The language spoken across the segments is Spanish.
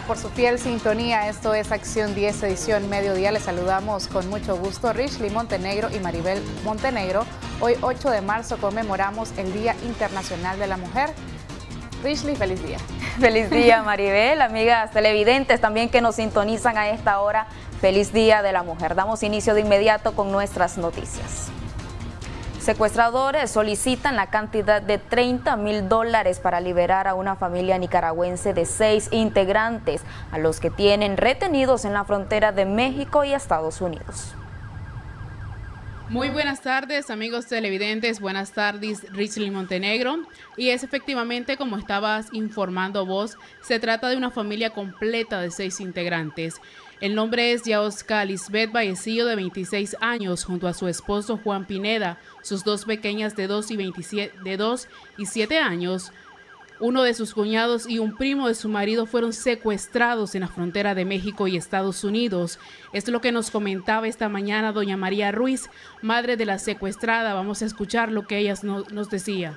por su fiel sintonía. Esto es Acción 10, edición mediodía. Les saludamos con mucho gusto Richly Montenegro y Maribel Montenegro. Hoy 8 de marzo conmemoramos el Día Internacional de la Mujer. Richly, feliz día. Feliz día, Maribel, amigas televidentes también que nos sintonizan a esta hora. Feliz Día de la Mujer. Damos inicio de inmediato con nuestras noticias. Secuestradores solicitan la cantidad de $30,000 para liberar a una familia nicaragüense de 6 integrantes, a los que tienen retenidos en la frontera de México y Estados Unidos. Muy buenas tardes, amigos televidentes, buenas tardes, Richly Montenegro. Y es efectivamente, como estabas informando vos, se trata de una familia completa de 6 integrantes. El nombre es Yaosca Lisbeth Vallecillo, de 26 años, junto a su esposo Juan Pineda, sus 2 pequeñas de 2 y 7 años. Uno de sus cuñados y un primo de su marido fueron secuestrados en la frontera de México y Estados Unidos. Esto es lo que nos comentaba esta mañana doña María Ruiz, madre de la secuestrada. Vamos a escuchar lo que ella nos decía.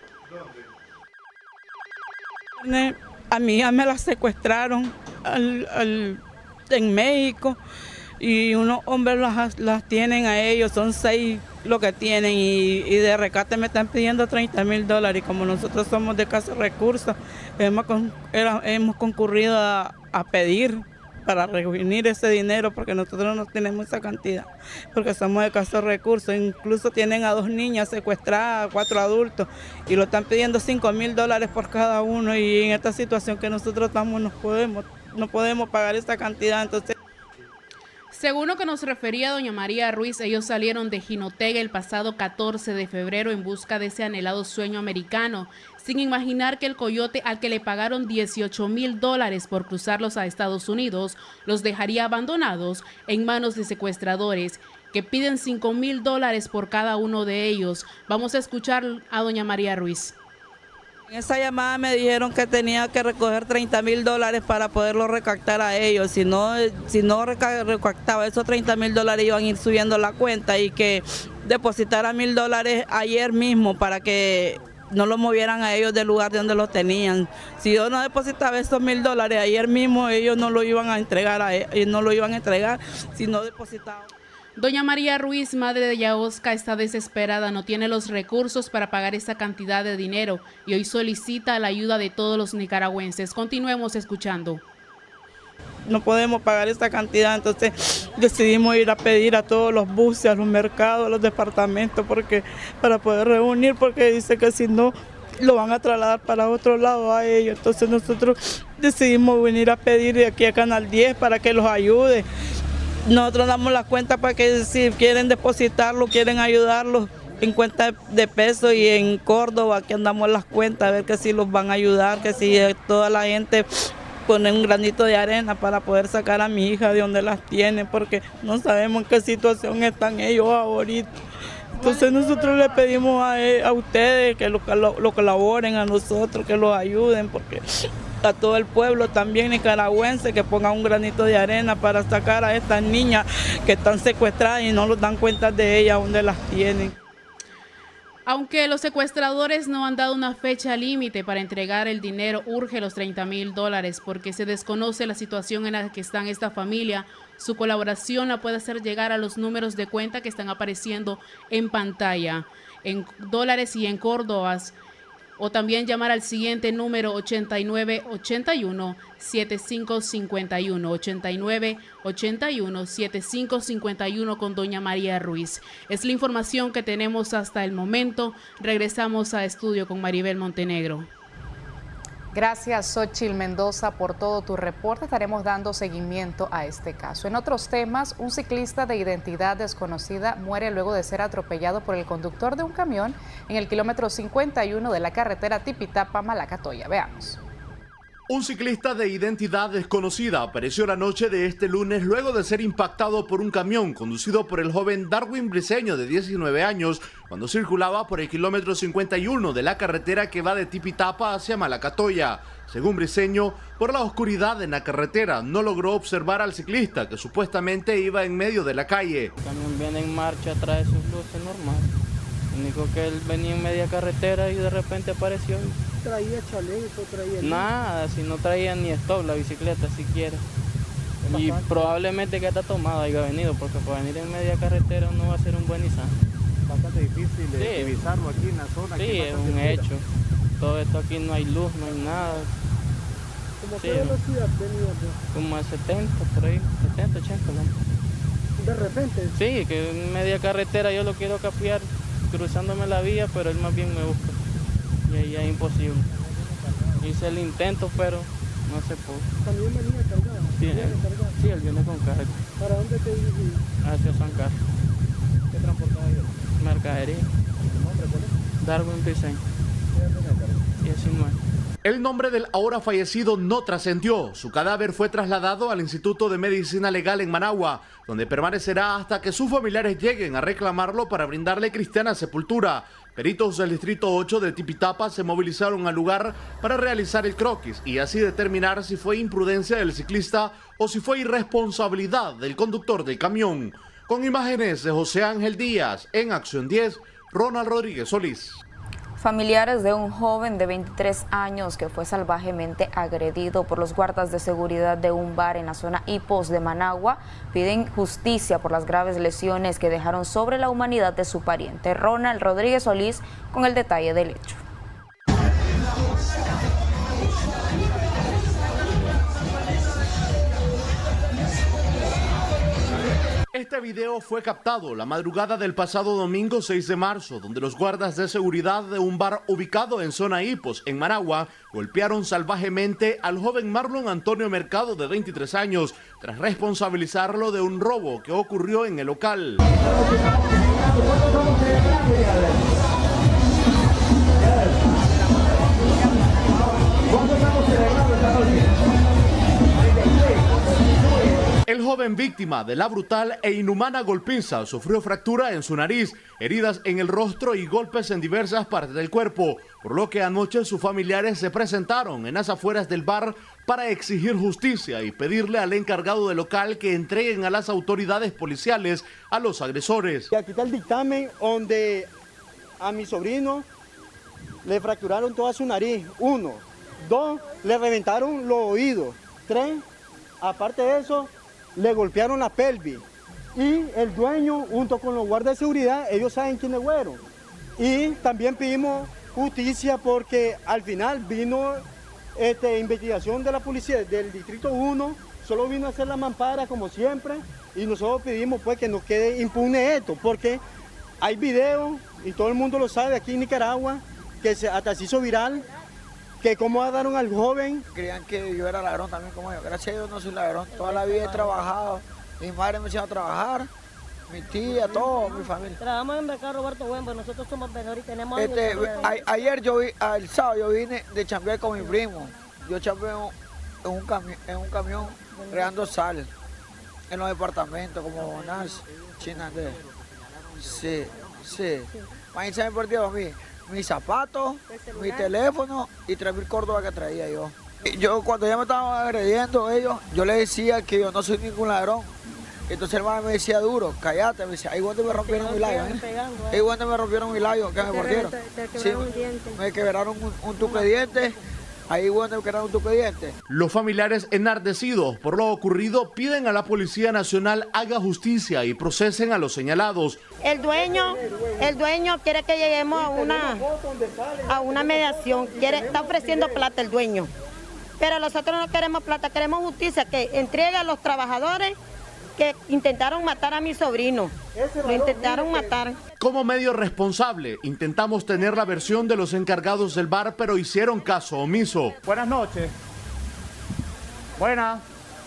A mi hija me la secuestraron en México y unos hombres las tienen a ellos, son 6 lo que tienen y de rescate me están pidiendo $30,000 y como nosotros somos de escasos recursos, hemos concurrido a pedir para reunir ese dinero porque nosotros no tenemos esa cantidad, porque somos de escasos recursos. Incluso tienen a 2 niñas secuestradas, 4 adultos y lo están pidiendo $5,000 por cada uno, y en esta situación que nosotros estamos no podemos pagar esta cantidad. Entonces, según lo que nos refería doña María Ruiz, ellos salieron de Jinotega el pasado 14 de febrero en busca de ese anhelado sueño americano, sin imaginar que el coyote, al que le pagaron $18,000 por cruzarlos a Estados Unidos, los dejaría abandonados en manos de secuestradores que piden $5,000 por cada uno de ellos. Vamos a escuchar a doña María Ruiz. En esa llamada me dijeron que tenía que recoger $30,000 para poderlo recaptar a ellos. Si no recaptaba esos $30,000 iban a ir subiendo la cuenta, y que depositara $1,000 ayer mismo para que no lo movieran a ellos del lugar de donde lo tenían. Si yo no depositaba esos $1,000 ayer mismo, ellos no lo iban a entregar si no depositaban. Doña María Ruiz, madre de Yaosca, está desesperada, no tiene los recursos para pagar esa cantidad de dinero y hoy solicita la ayuda de todos los nicaragüenses. Continuemos escuchando. No podemos pagar esta cantidad, entonces decidimos ir a pedir a todos los buses, a los mercados, a los departamentos, para poder reunir, porque dice que si no lo van a trasladar para otro lado a ellos. Entonces nosotros decidimos venir a pedir de aquí a Canal 10 para que los ayude. Nosotros damos la cuenta para que si quieren depositarlo, quieren ayudarlos en cuenta de peso, y en Córdoba aquí andamos las cuentas a ver que si los van a ayudar, que si toda la gente pone un granito de arena para poder sacar a mi hija de donde las tiene, porque no sabemos en qué situación están ellos ahorita. Entonces nosotros le pedimos a ustedes que lo colaboren, a nosotros que los ayuden, porque a todo el pueblo también nicaragüense que ponga un granito de arena para sacar a estas niñas que están secuestradas y no nos dan cuenta de ellas donde las tienen. Aunque los secuestradores no han dado una fecha límite para entregar el dinero, urge los $30,000 porque se desconoce la situación en la que está esta familia. Su colaboración la puede hacer llegar a los números de cuenta que están apareciendo en pantalla, en dólares y en córdobas, o también llamar al siguiente número 8981-7551, 8981-7551 con doña María Ruiz. Es la información que tenemos hasta el momento. Regresamos a estudio con Maribel Montenegro. Gracias, Xochitl Mendoza, por todo tu reporte. Estaremos dando seguimiento a este caso. En otros temas, un ciclista de identidad desconocida muere luego de ser atropellado por el conductor de un camión en el kilómetro 51 de la carretera Tipitapa-Malacatoya. Veamos. Un ciclista de identidad desconocida apareció la noche de este lunes luego de ser impactado por un camión conducido por el joven Darwin Briceño, de 19 años, cuando circulaba por el kilómetro 51 de la carretera que va de Tipitapa hacia Malacatoya. Según Briceño, por la oscuridad en la carretera no logró observar al ciclista, que supuestamente iba en medio de la calle. El camión viene en marcha, trae sus luces normal. Lo único que él venía en media carretera y de repente apareció. traía chaleco, traía... Nada, si no traía ni stop la bicicleta siquiera. Y probablemente que está tomada haya venido, porque para venir en media carretera no va a ser un buen Nissan. Bastante difícil de divisarlo aquí en la zona. Sí, es un hecho. Todo esto aquí no hay luz, no hay nada. ¿Cómo qué velocidad venía? Como a 70, por ahí, 70, 80. ¿no? ¿De repente? Sí, que en media carretera yo lo quiero capear cruzándome la vía, pero él más bien me busca. Y ahí es imposible. Hice el intento, pero no se pudo. ¿También venía cargado? Sí, él viene con carga. ¿Para dónde te dirigías? Hacia San Carlos. ¿Qué transportaba yo? Mercadería. ¿El nombre cuál es? Darwin Briseño. 19. El nombre del ahora fallecido no trascendió. Su cadáver fue trasladado al Instituto de Medicina Legal en Managua, donde permanecerá hasta que sus familiares lleguen a reclamarlo para brindarle cristiana sepultura. Peritos del Distrito 8 de Tipitapa se movilizaron al lugar para realizar el croquis y así determinar si fue imprudencia del ciclista o si fue irresponsabilidad del conductor del camión. Con imágenes de José Ángel Díaz, en Acción 10, Ronald Rodríguez Solís. Familiares de un joven de 23 años que fue salvajemente agredido por los guardas de seguridad de un bar en la zona Ipos de Managua piden justicia por las graves lesiones que dejaron sobre la humanidad de su pariente. Ronald Rodríguez Solís con el detalle del hecho. Este video fue captado la madrugada del pasado domingo 6 de marzo, donde los guardas de seguridad de un bar ubicado en zona Ipos, en Managua, golpearon salvajemente al joven Marlon Antonio Mercado, de 23 años, tras responsabilizarlo de un robo que ocurrió en el local. El joven víctima de la brutal e inhumana golpiza sufrió fractura en su nariz, heridas en el rostro y golpes en diversas partes del cuerpo, por lo que anoche sus familiares se presentaron en las afueras del bar para exigir justicia y pedirle al encargado del local que entreguen a las autoridades policiales a los agresores. Y aquí está el dictamen donde a mi sobrino le fracturaron toda su nariz, 1, 2, le reventaron los oídos, 3, aparte de eso, le golpearon la pelvis y el dueño junto con los guardas de seguridad, ellos saben quiénes fueron. Y también pedimos justicia porque al final vino investigación de la policía del Distrito 1, solo vino a hacer la mampara como siempre y nosotros pedimos pues que nos quede impune esto porque hay videos y todo el mundo lo sabe aquí en Nicaragua que hasta se hizo viral. Que cómo agarraron al joven. Creían que yo era ladrón también como ellos. Gracias a Dios no soy ladrón. Toda la vida he trabajado. Mi madre me enseñó a trabajar. Mi tía, todo, mi familia. Trabajamos en Mercado Roberto Buenbo. Nosotros somos vendedores y tenemos... Ayer el sábado yo vine de chambear con mi primo. Yo chambeo en un camión regando sal. En los departamentos como Bonaz, Chinandé. Sí. Mañana se me perdió a mí. Mis zapatos, mi teléfono y 3.000 córdobas que traía yo. Yo cuando ya me estaban agrediendo ellos, yo les decía que yo no soy ningún ladrón. Entonces el hermano me decía duro, cállate, me decía, ahí donde me rompieron mi labio, ahí donde me rompieron mi labio, que me mordieron. Sí, me quebraron un tuque de dientes. Ahí bueno que era un tuque de dientes. Los familiares enardecidos por lo ocurrido piden a la Policía Nacional haga justicia y procesen a los señalados. El dueño quiere que lleguemos a una mediación, está ofreciendo plata el dueño. Pero nosotros no queremos plata, queremos justicia, que entregue a los trabajadores que intentaron matar a mi sobrino. Lo intentaron matar. Como medio responsable, intentamos tener la versión de los encargados del bar, pero hicieron caso omiso. Buenas noches. Buenas.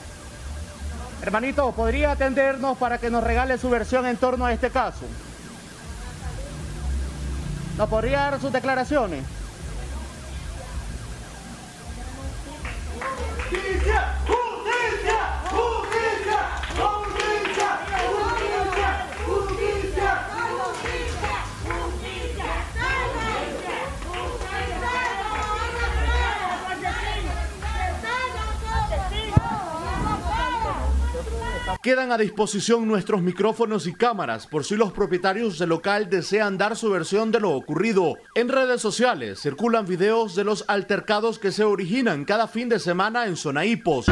Hermanito, ¿podría atendernos para que nos regale su versión en torno a este caso? ¿Nos podría dar sus declaraciones? ¡Justicia! ¡Justicia! ¡Justicia! ¡Justicia! ¡Justicia! Quedan a disposición nuestros micrófonos y cámaras por si los propietarios del local desean dar su versión de lo ocurrido. En redes sociales circulan videos de los altercados que se originan cada fin de semana en Zona Hipos.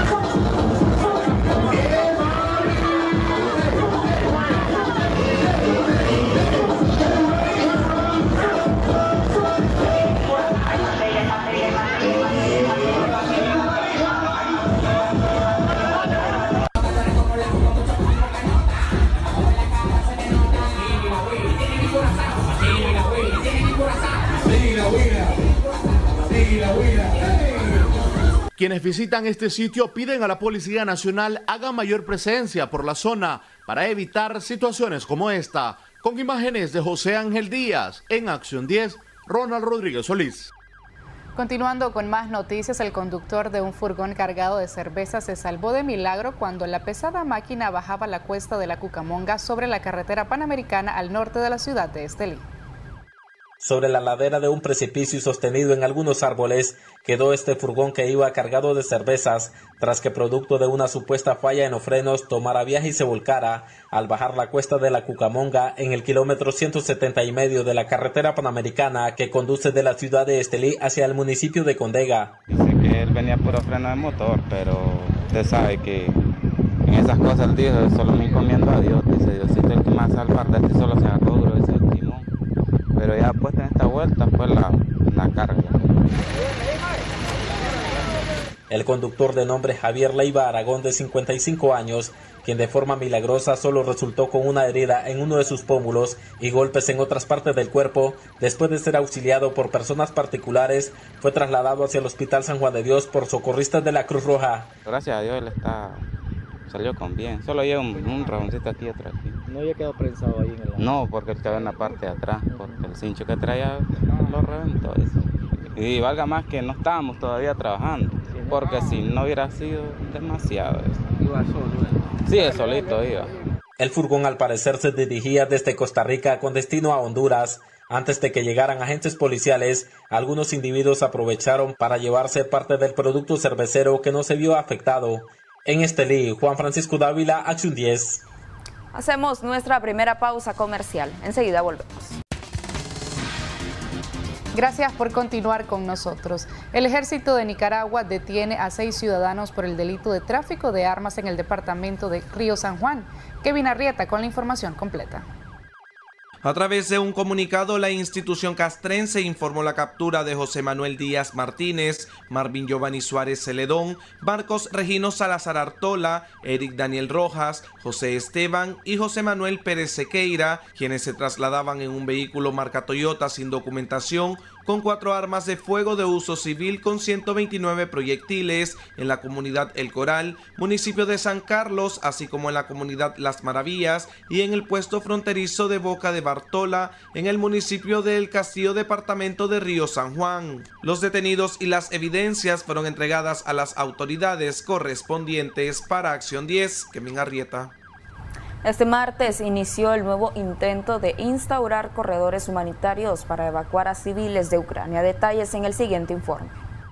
Quienes visitan este sitio piden a la Policía Nacional haga mayor presencia por la zona para evitar situaciones como esta. Con imágenes de José Ángel Díaz, en Acción 10, Ronald Rodríguez Solís. Continuando con más noticias, el conductor de un furgón cargado de cerveza se salvó de milagro cuando la pesada máquina bajaba la cuesta de la Cucamonga sobre la carretera panamericana al norte de la ciudad de Estelí. Sobre la ladera de un precipicio y sostenido en algunos árboles, quedó este furgón que iba cargado de cervezas, tras que producto de una supuesta falla en los frenos tomara viaje y se volcara al bajar la cuesta de la Cucamonga en el kilómetro 170 y medio de la carretera panamericana que conduce de la ciudad de Estelí hacia el municipio de Condega. Dice que él venía puro freno de motor, pero usted sabe que en esas cosas él dijo, solo me encomiendo a Dios, dice Diosito el que más salva, de este solo se agarró duro, dice el timón. Pero ya puesta en esta vuelta fue la carga. El conductor de nombre Javier Leiva Aragón, de 55 años, quien de forma milagrosa solo resultó con una herida en uno de sus pómulos y golpes en otras partes del cuerpo, después de ser auxiliado por personas particulares, fue trasladado hacia el Hospital San Juan de Dios por socorristas de la Cruz Roja. Gracias a Dios él salió con bien, solo lleva un rajoncito aquí atrás. ¿No había quedado prensado ahí en el lado? No, porque él quedó en la parte de atrás, porque el cincho que traía lo reventó. Y valga más que no estábamos todavía trabajando, porque si no hubiera sido demasiado. ¿Iba solo? Sí, él solito iba. El furgón al parecer se dirigía desde Costa Rica con destino a Honduras. Antes de que llegaran agentes policiales, algunos individuos aprovecharon para llevarse parte del producto cervecero que no se vio afectado. En Estelí, Juan Francisco Dávila, Acción 10. Hacemos nuestra primera pausa comercial. Enseguida volvemos. Gracias por continuar con nosotros. El Ejército de Nicaragua detiene a 6 ciudadanos por el delito de tráfico de armas en el departamento de Río San Juan. Kevin Arrieta con la información completa. A través de un comunicado, la institución castrense informó la captura de José Manuel Díaz Martínez, Marvin Giovanni Suárez Celedón, Marcos Regino Salazar Artola, Eric Daniel Rojas, José Esteban y José Manuel Pérez Sequeira, quienes se trasladaban en un vehículo marca Toyota sin documentación, con 4 armas de fuego de uso civil con 129 proyectiles en la comunidad El Coral, municipio de San Carlos, así como en la comunidad Las Maravillas y en el puesto fronterizo de Boca de Bartola, en el municipio de El Castillo, departamento de Río San Juan. Los detenidos y las evidencias fueron entregadas a las autoridades correspondientes. Para Acción 10, Kevin Arrieta. Este martes inició el nuevo intento de instaurar corredores humanitarios para evacuar a civiles de Ucrania. Detalles en el siguiente informe.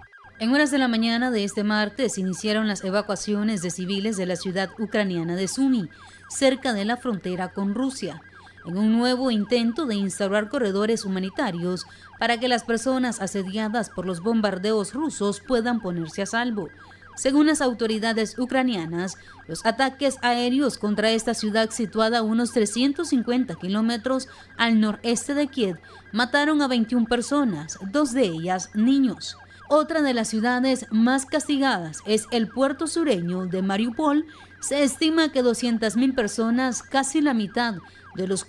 En horas de la mañana de este martes iniciaron las evacuaciones de civiles de la ciudad ucraniana de Sumy, cerca de la frontera con Rusia, en un nuevo intento de instaurar corredores humanitarios para que las personas asediadas por los bombardeos rusos puedan ponerse a salvo. Según las autoridades ucranianas, los ataques aéreos contra esta ciudad situada a unos 350 kilómetros al noreste de Kiev mataron a 21 personas, 2 de ellas niños. Otra de las ciudades más castigadas es el puerto sureño de Mariupol. Se estima que 200.000 personas, casi la mitad de los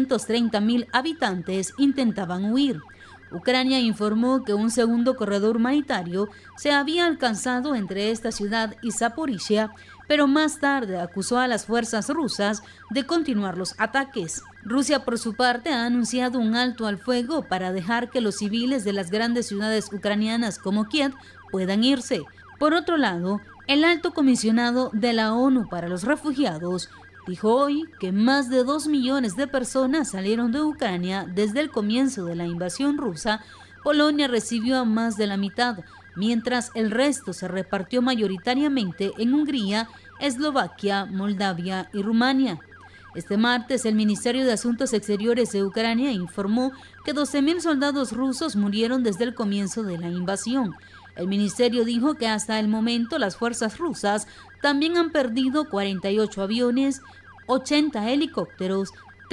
430.000 habitantes, intentaban huir. Ucrania informó que un segundo corredor humanitario se había alcanzado entre esta ciudad y Zaporizhia, pero más tarde acusó a las fuerzas rusas de continuar los ataques. Rusia, por su parte, ha anunciado un alto al fuego para dejar que los civiles de las grandes ciudades ucranianas como Kiev puedan irse. Por otro lado, el alto comisionado de la ONU para los refugiados dijo hoy que más de 2 millones de personas salieron de Ucrania desde el comienzo de la invasión rusa. Polonia recibió a más de la mitad, mientras el resto se repartió mayoritariamente en Hungría Eslovaquia, Moldavia y Rumania. Este martes, el Ministerio de Asuntos Exteriores de Ucrania informó que 12.000 soldados rusos murieron desde el comienzo de la invasión. El ministerio dijo que hasta el momento las fuerzas rusas también han perdido 48 aviones, 80 helicópteros,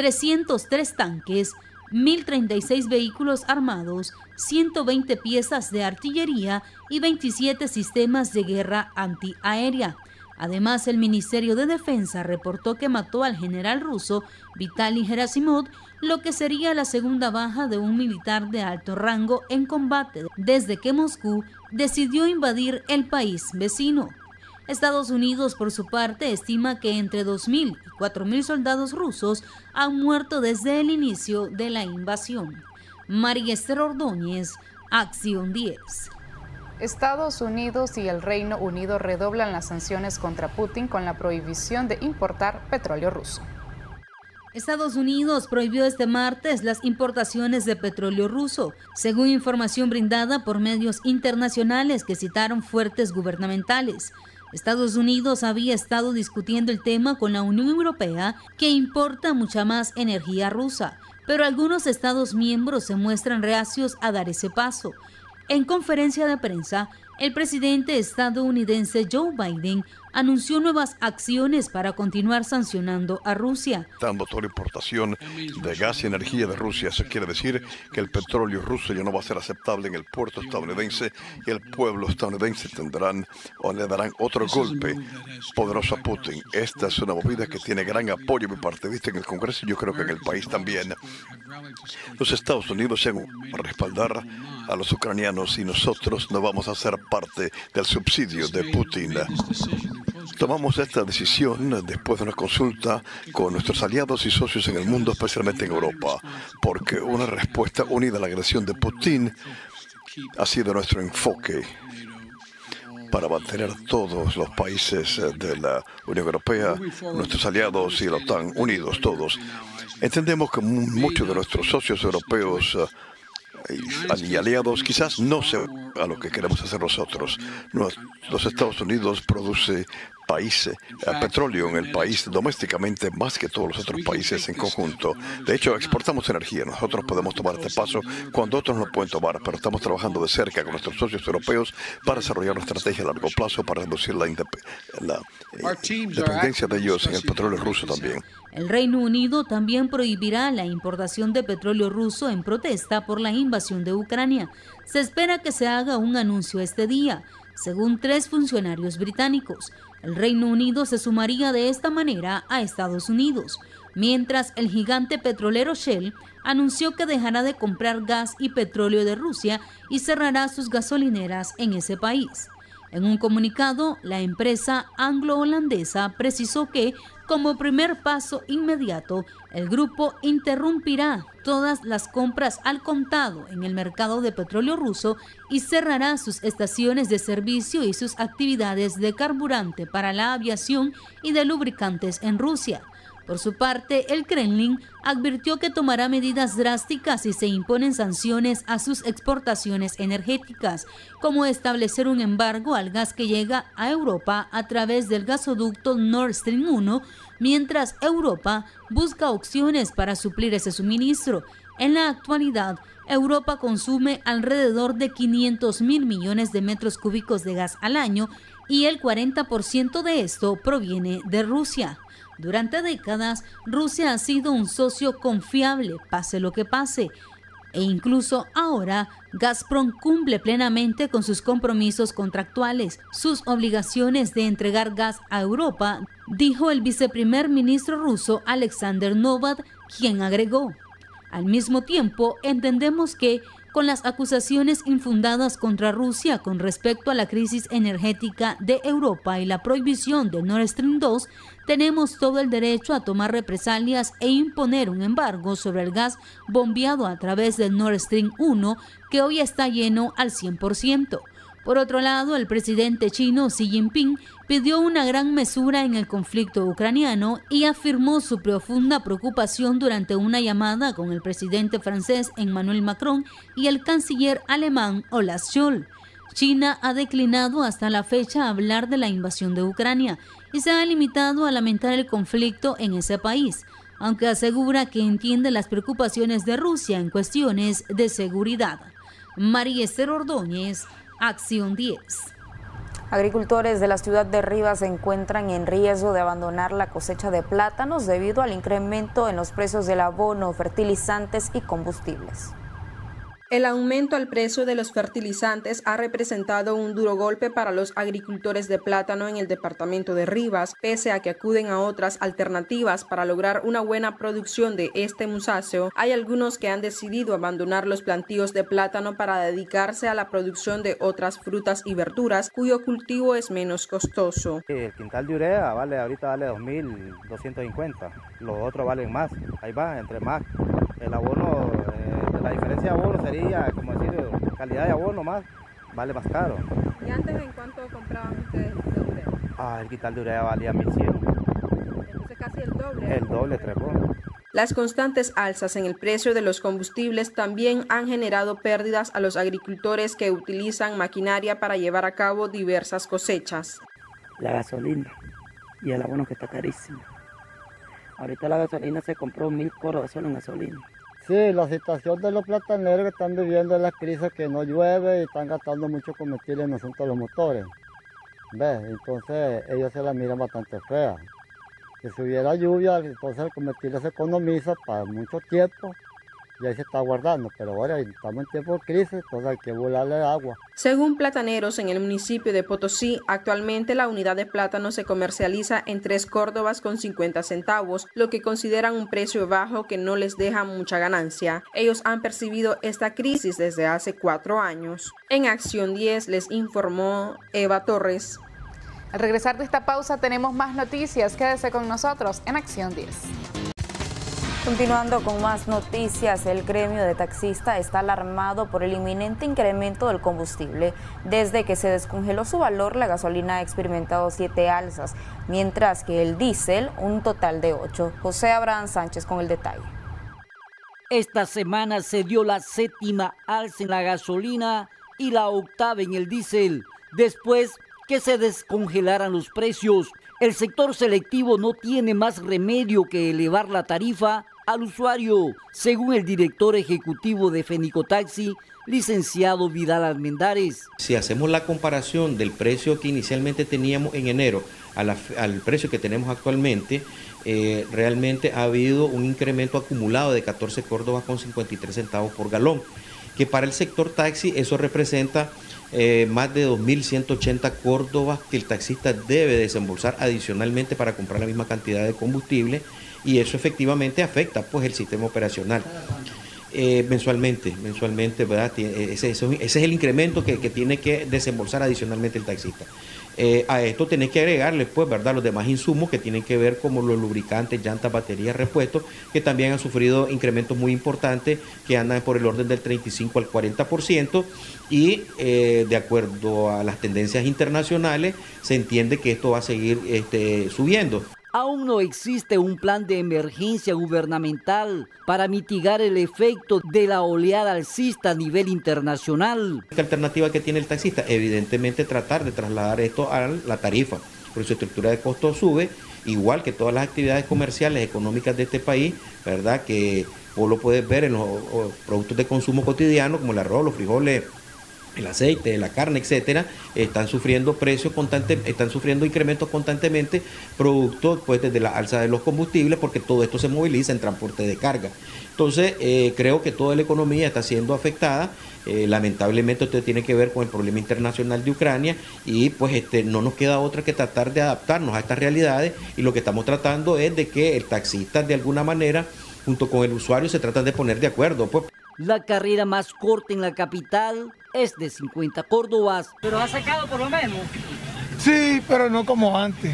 303 tanques, 1.036 vehículos armados, 120 piezas de artillería y 27 sistemas de guerra antiaérea. Además, el Ministerio de Defensa reportó que mató al general ruso Vitaly Gerasimov, lo que sería la segunda baja de un militar de alto rango en combate desde que Moscú decidió invadir el país vecino. Estados Unidos, por su parte, estima que entre 2.000 y 4.000 soldados rusos han muerto desde el inicio de la invasión. María Esther Ordóñez, Acción 10. Estados Unidos y el Reino Unido redoblan las sanciones contra Putin con la prohibición de importar petróleo ruso. Estados Unidos prohibió este martes las importaciones de petróleo ruso, según información brindada por medios internacionales que citaron fuentes gubernamentales. Estados Unidos había estado discutiendo el tema con la Unión Europea, que importa mucha más energía rusa, pero algunos Estados miembros se muestran reacios a dar ese paso. En conferencia de prensa, el presidente estadounidense Joe Biden anunció nuevas acciones para continuar sancionando a Rusia. Dando toda la importación de gas y energía de Rusia, eso quiere decir que el petróleo ruso ya no va a ser aceptable en el puerto estadounidense y el pueblo estadounidense le darán otro golpe poderoso a Putin. Esta es una movida que tiene gran apoyo bipartidista en el Congreso y yo creo que en el país también. Los Estados Unidos se van a respaldar a los ucranianos y nosotros no vamos a ser parte del subsidio de Putin. Tomamos esta decisión después de una consulta con nuestros aliados y socios en el mundo, especialmente en Europa, porque una respuesta unida a la agresión de Putin ha sido nuestro enfoque para mantener todos los países de la Unión Europea, nuestros aliados y la OTAN unidos todos. Entendemos que muchos de nuestros socios europeos y aliados quizás no sean a lo que queremos hacer nosotros. Los Estados Unidos produce petróleo en el país domésticamente más que todos los otros países en conjunto. De hecho, exportamos energía. Nosotros podemos tomar este paso cuando otros no lo pueden tomar, pero estamos trabajando de cerca con nuestros socios europeos para desarrollar una estrategia a largo plazo para reducir la dependencia de ellos en el petróleo ruso también. El Reino Unido también prohibirá la importación de petróleo ruso en protesta por la invasión de Ucrania. Se espera que se haga un anuncio este día, según 3 funcionarios británicos. El Reino Unido se sumaría de esta manera a Estados Unidos, mientras el gigante petrolero Shell anunció que dejará de comprar gas y petróleo de Rusia y cerrará sus gasolineras en ese país. En un comunicado, la empresa anglo-holandesa precisó que, como primer paso inmediato, el grupo interrumpirá todas las compras al contado en el mercado de petróleo ruso y cerrará sus estaciones de servicio y sus actividades de carburante para la aviación y de lubricantes en Rusia. Por su parte, el Kremlin advirtió que tomará medidas drásticas si se imponen sanciones a sus exportaciones energéticas, como establecer un embargo al gas que llega a Europa a través del gasoducto Nord Stream 1, mientras Europa busca opciones para suplir ese suministro. En la actualidad, Europa consume alrededor de 500.000 millones de metros cúbicos de gas al año y el 40% de esto proviene de Rusia. Durante décadas, Rusia ha sido un socio confiable, pase lo que pase, e incluso ahora Gazprom cumple plenamente con sus compromisos contractuales, sus obligaciones de entregar gas a Europa, dijo el viceprimer ministro ruso Alexander Novak, quien agregó: al mismo tiempo, entendemos que con las acusaciones infundadas contra Rusia con respecto a la crisis energética de Europa y la prohibición de Nord Stream 2, tenemos todo el derecho a tomar represalias e imponer un embargo sobre el gas bombeado a través del Nord Stream 1, que hoy está lleno al 100%. Por otro lado, el presidente chino Xi Jinping pidió una gran mesura en el conflicto ucraniano y afirmó su profunda preocupación durante una llamada con el presidente francés Emmanuel Macron y el canciller alemán Olaf Scholz. China ha declinado hasta la fecha hablar de la invasión de Ucrania y se ha limitado a lamentar el conflicto en ese país, aunque asegura que entiende las preocupaciones de Rusia en cuestiones de seguridad. María Esther Ordóñez, Acción 10. Agricultores de la ciudad de Rivas se encuentran en riesgo de abandonar la cosecha de plátanos debido al incremento en los precios del abono, fertilizantes y combustibles. El aumento al precio de los fertilizantes ha representado un duro golpe para los agricultores de plátano en el departamento de Rivas, pese a que acuden a otras alternativas para lograr una buena producción de este musáceo. Hay algunos que han decidido abandonar los plantíos de plátano para dedicarse a la producción de otras frutas y verduras, cuyo cultivo es menos costoso. El quintal de urea ahorita vale 2.250, los otros valen más, ahí va, entre más. El abono, la diferencia de abono sería, como decir, calidad de abono más, vale más caro. ¿Y antes en cuánto compraban ustedes de urea? El quintal de urea valía 1.100. Entonces casi el doble. El doble, trepó. Las constantes alzas en el precio de los combustibles también han generado pérdidas a los agricultores que utilizan maquinaria para llevar a cabo diversas cosechas. La gasolina y el abono que está carísimo. Ahorita la gasolina se compró 1.000 coros solo en gasolina. Sí, la situación de los plataneros que están viviendo es la crisis que no llueve y están gastando mucho combustible en asunto de los motores. ¿Ves? Entonces ellos se la miran bastante fea. Que si hubiera lluvia, entonces el combustible se economiza para mucho tiempo y ahí se está guardando, pero ahora estamos en tiempo de crisis, entonces hay que volarle agua. Según plataneros en el municipio de Potosí, actualmente la unidad de plátano se comercializa en 3 córdobas con 50 centavos, lo que consideran un precio bajo que no les deja mucha ganancia. Ellos han percibido esta crisis desde hace 4 años. En Acción 10 les informó Eva Torres. Al regresar de esta pausa tenemos más noticias. Quédese con nosotros en Acción 10. Continuando con más noticias, el gremio de taxistas está alarmado por el inminente incremento del combustible. Desde que se descongeló su valor, la gasolina ha experimentado 7 alzas, mientras que el diésel un total de 8. José Abraham Sánchez con el detalle. Esta semana se dio la 7ª alza en la gasolina y la 8ª en el diésel, después que se descongelaran los precios. El sector selectivo no tiene más remedio que elevar la tarifa al usuario, según el director ejecutivo de Fenicotaxi, licenciado Vidal Almendares. Si hacemos la comparación del precio que inicialmente teníamos en enero al precio que tenemos actualmente, realmente ha habido un incremento acumulado de 14 córdobas con 53 centavos por galón, que para el sector taxi eso representa más de 2.180 córdobas que el taxista debe desembolsar adicionalmente para comprar la misma cantidad de combustible, y eso efectivamente afecta pues el sistema operacional. Mensualmente, ¿verdad? Ese es el incremento que tiene que desembolsar adicionalmente el taxista. A esto tenés que agregarle, pues, ¿verdad?, los demás insumos que tienen que ver como los lubricantes, llantas, baterías, repuestos, que también han sufrido incrementos muy importantes, que andan por el orden del 35 al 40%, y de acuerdo a las tendencias internacionales, se entiende que esto va a seguir subiendo. Aún no existe un plan de emergencia gubernamental para mitigar el efecto de la oleada alcista a nivel internacional. ¿Qué alternativa que tiene el taxista? Evidentemente tratar de trasladar esto a la tarifa, porque su estructura de costos sube, igual que todas las actividades comerciales, económicas de este país, ¿verdad? Que vos lo puedes ver en los productos de consumo cotidiano, como el arroz, los frijoles, el aceite, la carne, etcétera, están sufriendo incrementos constantemente, producto pues desde la alza de los combustibles, porque todo esto se moviliza en transporte de carga. Entonces, creo que toda la economía está siendo afectada. Lamentablemente esto tiene que ver con el problema internacional de Ucrania, y pues no nos queda otra que tratar de adaptarnos a estas realidades, y lo que estamos tratando es de que el taxista, de alguna manera, junto con el usuario, se tratan de poner de acuerdo, pues. La carrera más corta en la capital es de 50 córdobas. ¿Pero ha sacado por lo menos? Sí, pero no como antes.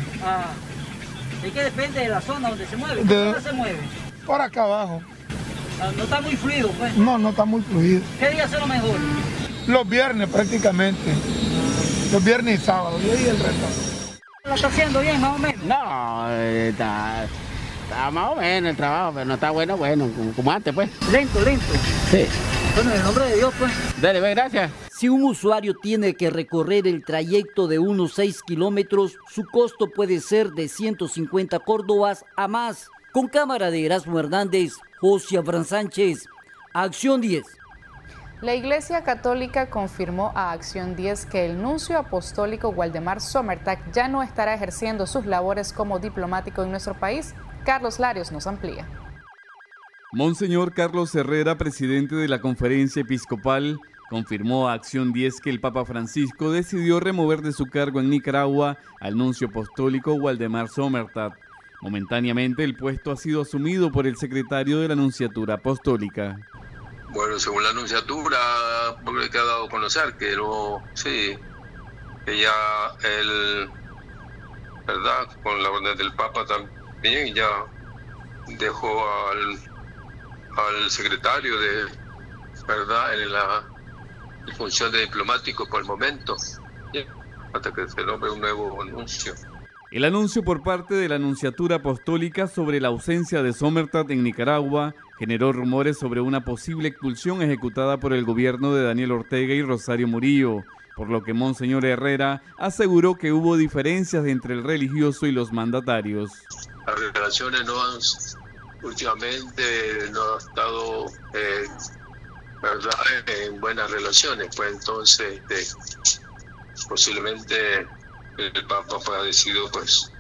¿Y qué depende de la zona donde se mueve? ¿Por dónde se mueve? Por acá abajo. No está muy fluido, pues. No está muy fluido. ¿Qué días son lo mejor? Los viernes prácticamente. Los viernes y sábados, y ahí el resto. ¿Lo está haciendo bien, más o menos? No, está más o menos el trabajo, pero no está bueno, como antes, pues. Lento. Sí. Bueno, en el nombre de Dios, pues. Dale, gracias. Si un usuario tiene que recorrer el trayecto de unos 6 kilómetros, su costo puede ser de 150 córdobas a más. Con cámara de Erasmo Hernández, José Abraham Sánchez, Acción 10. La Iglesia Católica confirmó a Acción 10 que el nuncio apostólico Waldemar Sommertag ya no estará ejerciendo sus labores como diplomático en nuestro país. Carlos Larios nos amplía. Monseñor Carlos Herrera, presidente de la Conferencia Episcopal, confirmó a Acción 10 que el Papa Francisco decidió remover de su cargo en Nicaragua al nuncio apostólico Waldemar Sommertag. Momentáneamente el puesto ha sido asumido por el secretario de la Nunciatura Apostólica. Bueno, según la Nunciatura, porque ha dado a conocer que que ya él, ¿verdad?, con la orden del Papa también, ya dejó al secretario ¿verdad?, en la función de diplomático por el momento, hasta que se nombre un nuevo anuncio. El anuncio por parte de la Nunciatura Apostólica sobre la ausencia de Sommertag en Nicaragua generó rumores sobre una posible expulsión ejecutada por el gobierno de Daniel Ortega y Rosario Murillo, por lo que Monseñor Herrera aseguró que hubo diferencias entre el religioso y los mandatarios. Las relaciones últimamente no han estado ¿verdad?, en buenas relaciones, pues entonces posiblemente el Papa ha decidido pues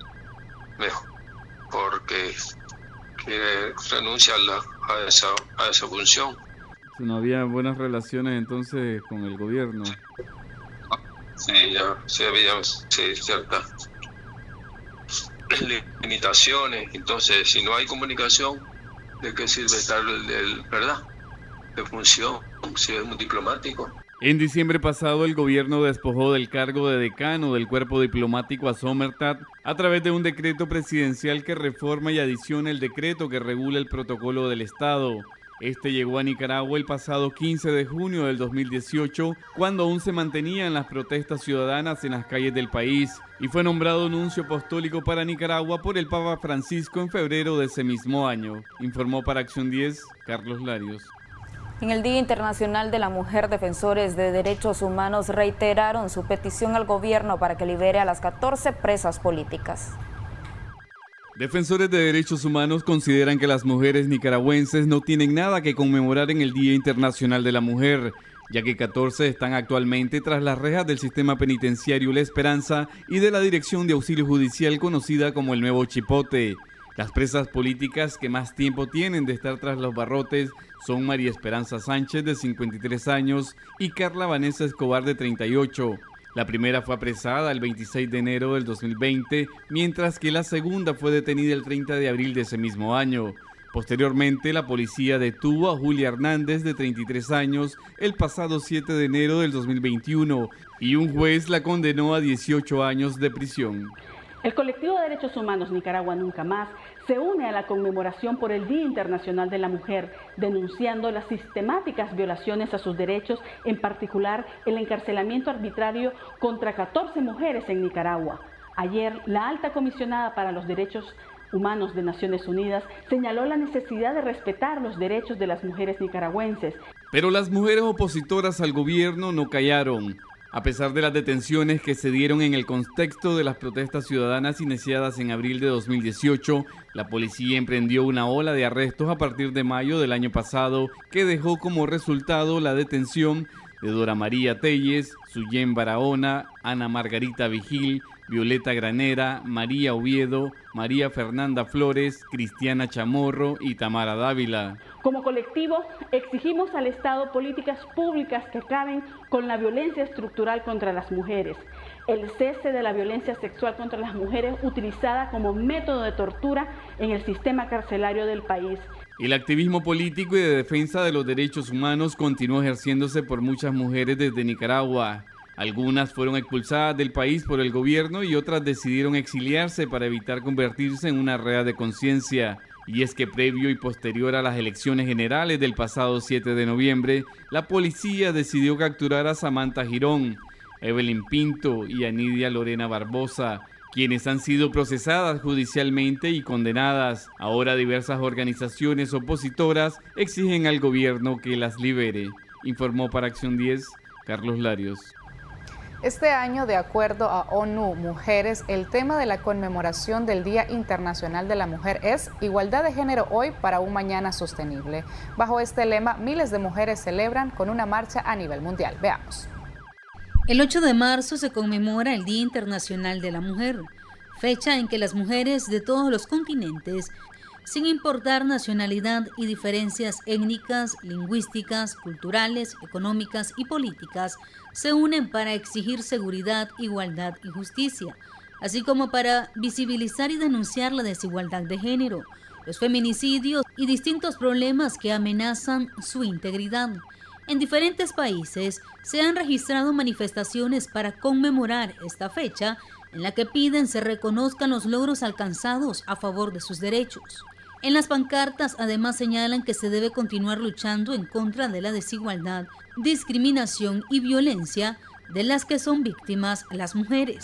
mejor que renuncia a esa función. No había buenas relaciones entonces con el gobierno. Sí, ya había ciertas limitaciones, entonces si no hay comunicación, ¿de qué sirve estar ¿verdad?, de función si es un diplomático? En diciembre pasado, el gobierno despojó del cargo de decano del cuerpo diplomático a Sommertag a través de un decreto presidencial que reforma y adiciona el decreto que regula el protocolo del Estado. Este llegó a Nicaragua el pasado 15 de junio del 2018, cuando aún se mantenían las protestas ciudadanas en las calles del país, y fue nombrado nuncio apostólico para Nicaragua por el Papa Francisco en febrero de ese mismo año. Informó para Acción 10, Carlos Larios. En el Día Internacional de la Mujer, defensores de derechos humanos reiteraron su petición al gobierno para que libere a las 14 presas políticas. Defensores de derechos humanos consideran que las mujeres nicaragüenses no tienen nada que conmemorar en el Día Internacional de la Mujer, ya que 14 están actualmente tras las rejas del sistema penitenciario La Esperanza y de la Dirección de Auxilio Judicial conocida como el Nuevo Chipote. Las presas políticas que más tiempo tienen de estar tras los barrotes son María Esperanza Sánchez, de 53 años, y Carla Vanessa Escobar, de 38. La primera fue apresada el 26 de enero del 2020, mientras que la segunda fue detenida el 30 de abril de ese mismo año. Posteriormente, la policía detuvo a Julia Hernández, de 33 años, el pasado 7 de enero del 2021, y un juez la condenó a 18 años de prisión. El colectivo de derechos humanos Nicaragua Nunca Más se une a la conmemoración por el Día Internacional de la Mujer, denunciando las sistemáticas violaciones a sus derechos, en particular el encarcelamiento arbitrario contra 14 mujeres en Nicaragua. Ayer, la alta comisionada para los derechos humanos de Naciones Unidas señaló la necesidad de respetar los derechos de las mujeres nicaragüenses. Pero las mujeres opositoras al gobierno no callaron. A pesar de las detenciones que se dieron en el contexto de las protestas ciudadanas iniciadas en abril de 2018, la policía emprendió una ola de arrestos a partir de mayo del año pasado que dejó como resultado la detención de Dora María Telles, Suyén Barahona, Ana Margarita Vigil, Violeta Granera, María Oviedo, María Fernanda Flores, Cristiana Chamorro y Tamara Dávila. Como colectivo, exigimos al Estado políticas públicas que acaben con la violencia estructural contra las mujeres, el cese de la violencia sexual contra las mujeres utilizada como método de tortura en el sistema carcelario del país. El activismo político y de defensa de los derechos humanos continuó ejerciéndose por muchas mujeres desde Nicaragua. Algunas fueron expulsadas del país por el gobierno y otras decidieron exiliarse para evitar convertirse en una rea de conciencia. Y es que previo y posterior a las elecciones generales del pasado 7 de noviembre, la policía decidió capturar a Samantha Girón, Evelyn Pinto y a Nidia Lorena Barbosa, quienes han sido procesadas judicialmente y condenadas. Ahora diversas organizaciones opositoras exigen al gobierno que las libere. Informó para Acción 10, Carlos Larios. Este año, de acuerdo a ONU Mujeres, el tema de la conmemoración del Día Internacional de la Mujer es Igualdad de Género hoy para un mañana sostenible. Bajo este lema, miles de mujeres celebran con una marcha a nivel mundial. Veamos. El 8 de marzo se conmemora el Día Internacional de la Mujer, fecha en que las mujeres de todos los continentes, sin importar nacionalidad y diferencias étnicas, lingüísticas, culturales, económicas y políticas, se unen para exigir seguridad, igualdad y justicia, así como para visibilizar y denunciar la desigualdad de género, los feminicidios y distintos problemas que amenazan su integridad. En diferentes países se han registrado manifestaciones para conmemorar esta fecha, en la que piden se reconozcan los logros alcanzados a favor de sus derechos. En las pancartas además señalan que se debe continuar luchando en contra de la desigualdad, discriminación y violencia de las que son víctimas las mujeres.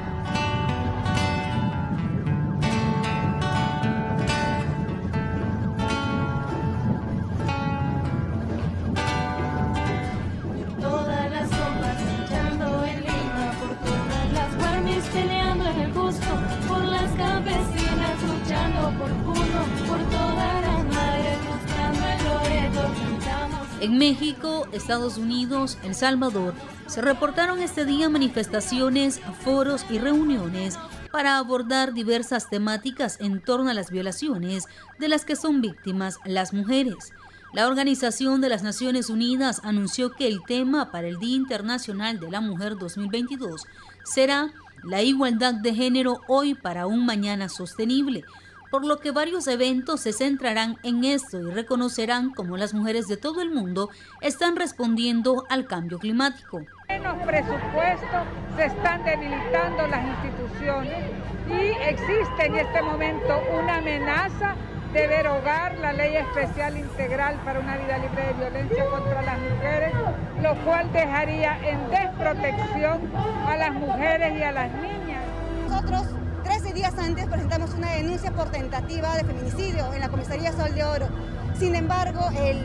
En México, Estados Unidos, El Salvador, se reportaron este día manifestaciones, foros y reuniones para abordar diversas temáticas en torno a las violaciones de las que son víctimas las mujeres. La Organización de las Naciones Unidas anunció que el tema para el Día Internacional de la Mujer 2022 será la igualdad de género hoy para un mañana sostenible, por lo que varios eventos se centrarán en esto y reconocerán cómo las mujeres de todo el mundo están respondiendo al cambio climático. En los presupuestos se están debilitando las instituciones y existe en este momento una amenaza de derogar la Ley Especial Integral para una vida libre de violencia contra las mujeres, lo cual dejaría en desprotección a las mujeres y a las niñas. Nosotros 13 días antes presentamos una denuncia por tentativa de feminicidio en la comisaría Sol de Oro. Sin embargo, el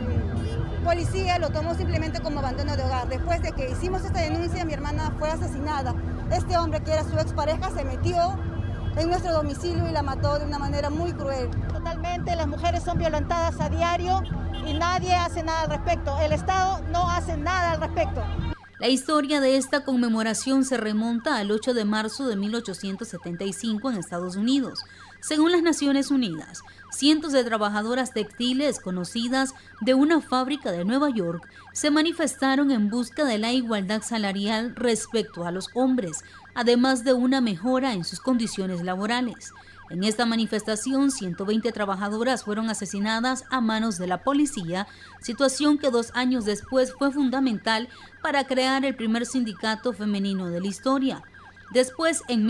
policía lo tomó simplemente como abandono de hogar. Después de que hicimos esta denuncia, mi hermana fue asesinada. Este hombre, que era su expareja, se metió en nuestro domicilio y la mató de una manera muy cruel. Totalmente, las mujeres son violentadas a diario y nadie hace nada al respecto. El Estado no hace nada al respecto. La historia de esta conmemoración se remonta al 8 de marzo de 1875 en Estados Unidos. Según las Naciones Unidas, cientos de trabajadoras textiles conocidas de una fábrica de Nueva York se manifestaron en busca de la igualdad salarial respecto a los hombres, además de una mejora en sus condiciones laborales. En esta manifestación, 120 trabajadoras fueron asesinadas a manos de la policía, situación que 2 años después fue fundamental para crear el primer sindicato femenino de la historia. Después, en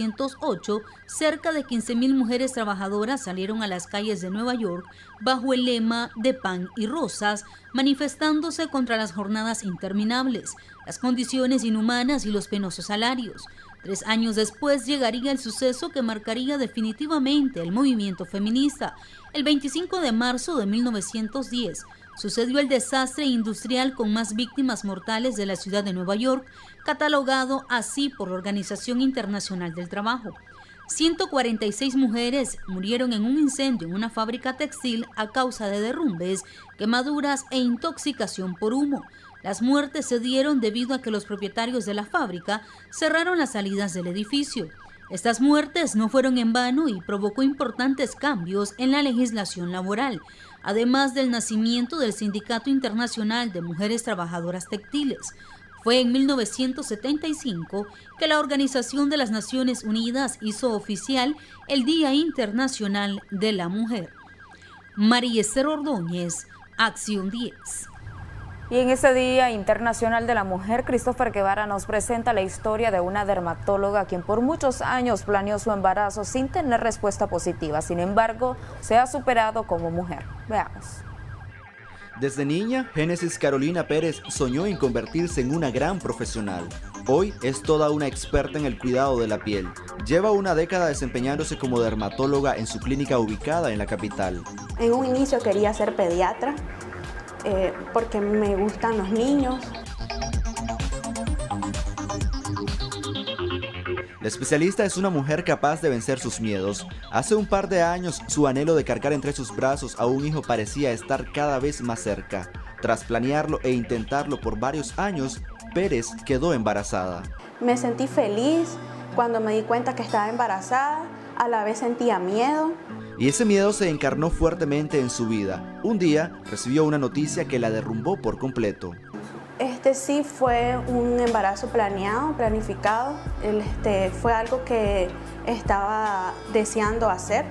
1908, cerca de 15.000 mujeres trabajadoras salieron a las calles de Nueva York bajo el lema de pan y rosas, manifestándose contra las jornadas interminables, las condiciones inhumanas y los penosos salarios. 3 años después llegaría el suceso que marcaría definitivamente el movimiento feminista. El 25 de marzo de 1910 sucedió el desastre industrial con más víctimas mortales de la ciudad de Nueva York, catalogado así por la Organización Internacional del Trabajo. 146 mujeres murieron en un incendio en una fábrica textil a causa de derrumbes, quemaduras e intoxicación por humo. Las muertes se dieron debido a que los propietarios de la fábrica cerraron las salidas del edificio. Estas muertes no fueron en vano y provocó importantes cambios en la legislación laboral, además del nacimiento del Sindicato Internacional de Mujeres Trabajadoras Textiles. Fue en 1975 que la Organización de las Naciones Unidas hizo oficial el Día Internacional de la Mujer. María Esther Ordóñez, Acción 10. Y en este Día Internacional de la Mujer, Christopher Guevara nos presenta la historia de una dermatóloga quien por muchos años planeó su embarazo sin tener respuesta positiva. Sin embargo, se ha superado como mujer. Veamos. Desde niña, Génesis Carolina Pérez soñó en convertirse en una gran profesional. Hoy es toda una experta en el cuidado de la piel. Lleva una década desempeñándose como dermatóloga en su clínica ubicada en la capital. En un inicio quería ser pediatra porque me gustan los niños. La especialista es una mujer capaz de vencer sus miedos. Hace un par de años, su anhelo de cargar entre sus brazos a un hijo parecía estar cada vez más cerca. Tras planearlo e intentarlo por varios años, Pérez quedó embarazada. Me sentí feliz cuando me di cuenta que estaba embarazada, a la vez sentía miedo. Y ese miedo se encarnó fuertemente en su vida. Un día recibió una noticia que la derrumbó por completo. Este sí fue un embarazo planeado, planificado. Fue algo que estaba deseando hacer.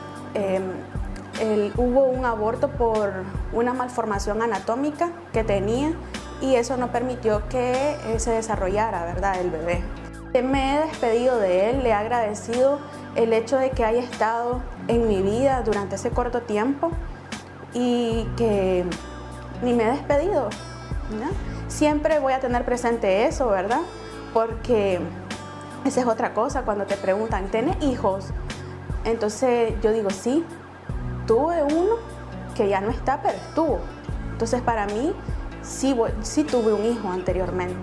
Hubo un aborto por una malformación anatómica que tenía y eso no permitió que se desarrollara, ¿verdad?, el bebé. Me he despedido de él, le he agradecido el hecho de que haya estado en mi vida durante ese corto tiempo y que ni me he despedido, ¿no? Siempre voy a tener presente eso, ¿verdad? Porque esa es otra cosa, cuando te preguntan, ¿tienes hijos? Entonces yo digo, sí, tuve uno que ya no está, pero estuvo. Entonces para mí, sí tuve un hijo anteriormente.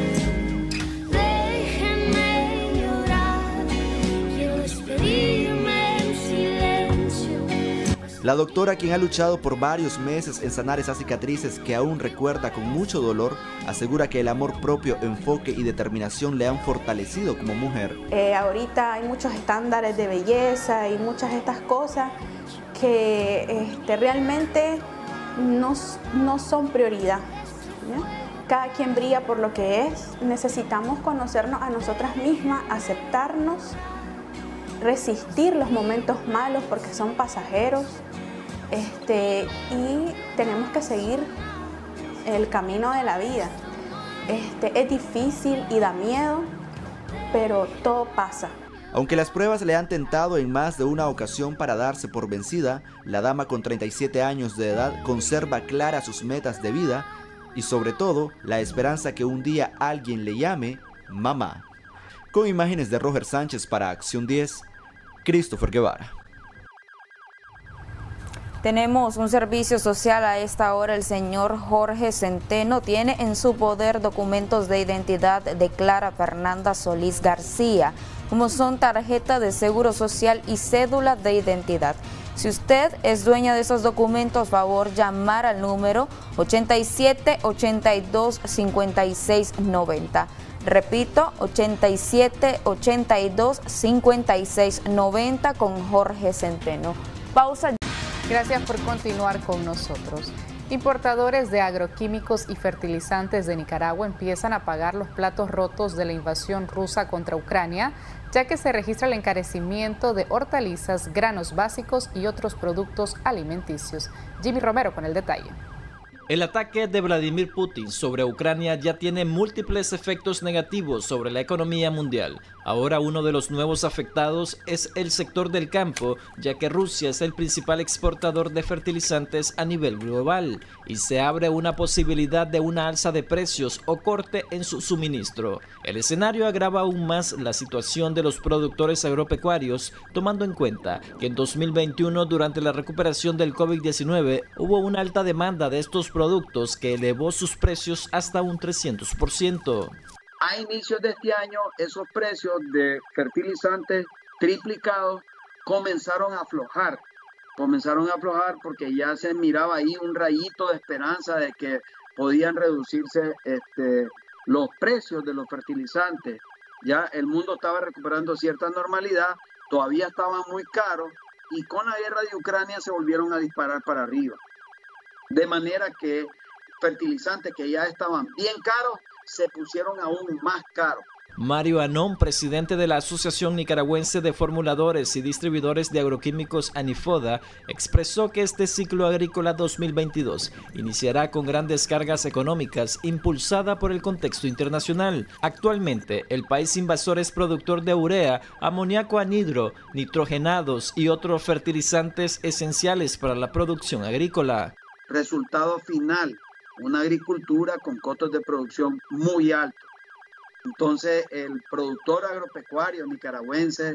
La doctora, quien ha luchado por varios meses en sanar esas cicatrices que aún recuerda con mucho dolor, asegura que el amor propio, enfoque y determinación le han fortalecido como mujer. Ahorita hay muchos estándares de belleza y muchas de estas cosas que realmente no son prioridad, ¿no? Cada quien brilla por lo que es. Necesitamos conocernos a nosotras mismas, aceptarnos, resistir los momentos malos porque son pasajeros, y tenemos que seguir el camino de la vida. Es difícil y da miedo, pero todo pasa. Aunque las pruebas le han tentado en más de una ocasión para darse por vencida, la dama con 37 años de edad conserva claras sus metas de vida y sobre todo la esperanza que un día alguien le llame mamá. Con imágenes de Roger Sánchez para Acción 10, Christopher Guevara. Tenemos un servicio social a esta hora. El señor Jorge Centeno tiene en su poder documentos de identidad de Clara Fernanda Solís García, como son tarjeta de seguro social y cédula de identidad. Si usted es dueña de esos documentos, favor llamar al número 87 82 56 90. Repito, 87 82 56 90 con Jorge Centeno. Pausa. Gracias por continuar con nosotros. Importadores de agroquímicos y fertilizantes de Nicaragua empiezan a pagar los platos rotos de la invasión rusa contra Ucrania, ya que se registra el encarecimiento de hortalizas, granos básicos y otros productos alimenticios. Jimmy Romero con el detalle. El ataque de Vladimir Putin sobre Ucrania ya tiene múltiples efectos negativos sobre la economía mundial. Ahora uno de los nuevos afectados es el sector del campo, ya que Rusia es el principal exportador de fertilizantes a nivel global y se abre una posibilidad de una alza de precios o corte en su suministro. El escenario agrava aún más la situación de los productores agropecuarios, tomando en cuenta que en 2021, durante la recuperación del COVID-19, hubo una alta demanda de estos productos que elevó sus precios hasta un 300%. A inicios de este año, esos precios de fertilizantes triplicados comenzaron a aflojar. Porque ya se miraba ahí un rayito de esperanza de que podían reducirse los precios de los fertilizantes. Ya el mundo estaba recuperando cierta normalidad, todavía estaban muy caros y con la guerra de Ucrania se volvieron a disparar para arriba. De manera que fertilizantes que ya estaban bien caros se pusieron aún más caros. Mario Anón, presidente de la Asociación Nicaragüense de Formuladores y Distribuidores de Agroquímicos ANIFODA, expresó que este ciclo agrícola 2022 iniciará con grandes cargas económicas impulsada por el contexto internacional. Actualmente, el país invasor es productor de urea, amoníaco anhidro, nitrogenados y otros fertilizantes esenciales para la producción agrícola. Resultado final, una agricultura con costos de producción muy altos. Entonces, el productor agropecuario nicaragüense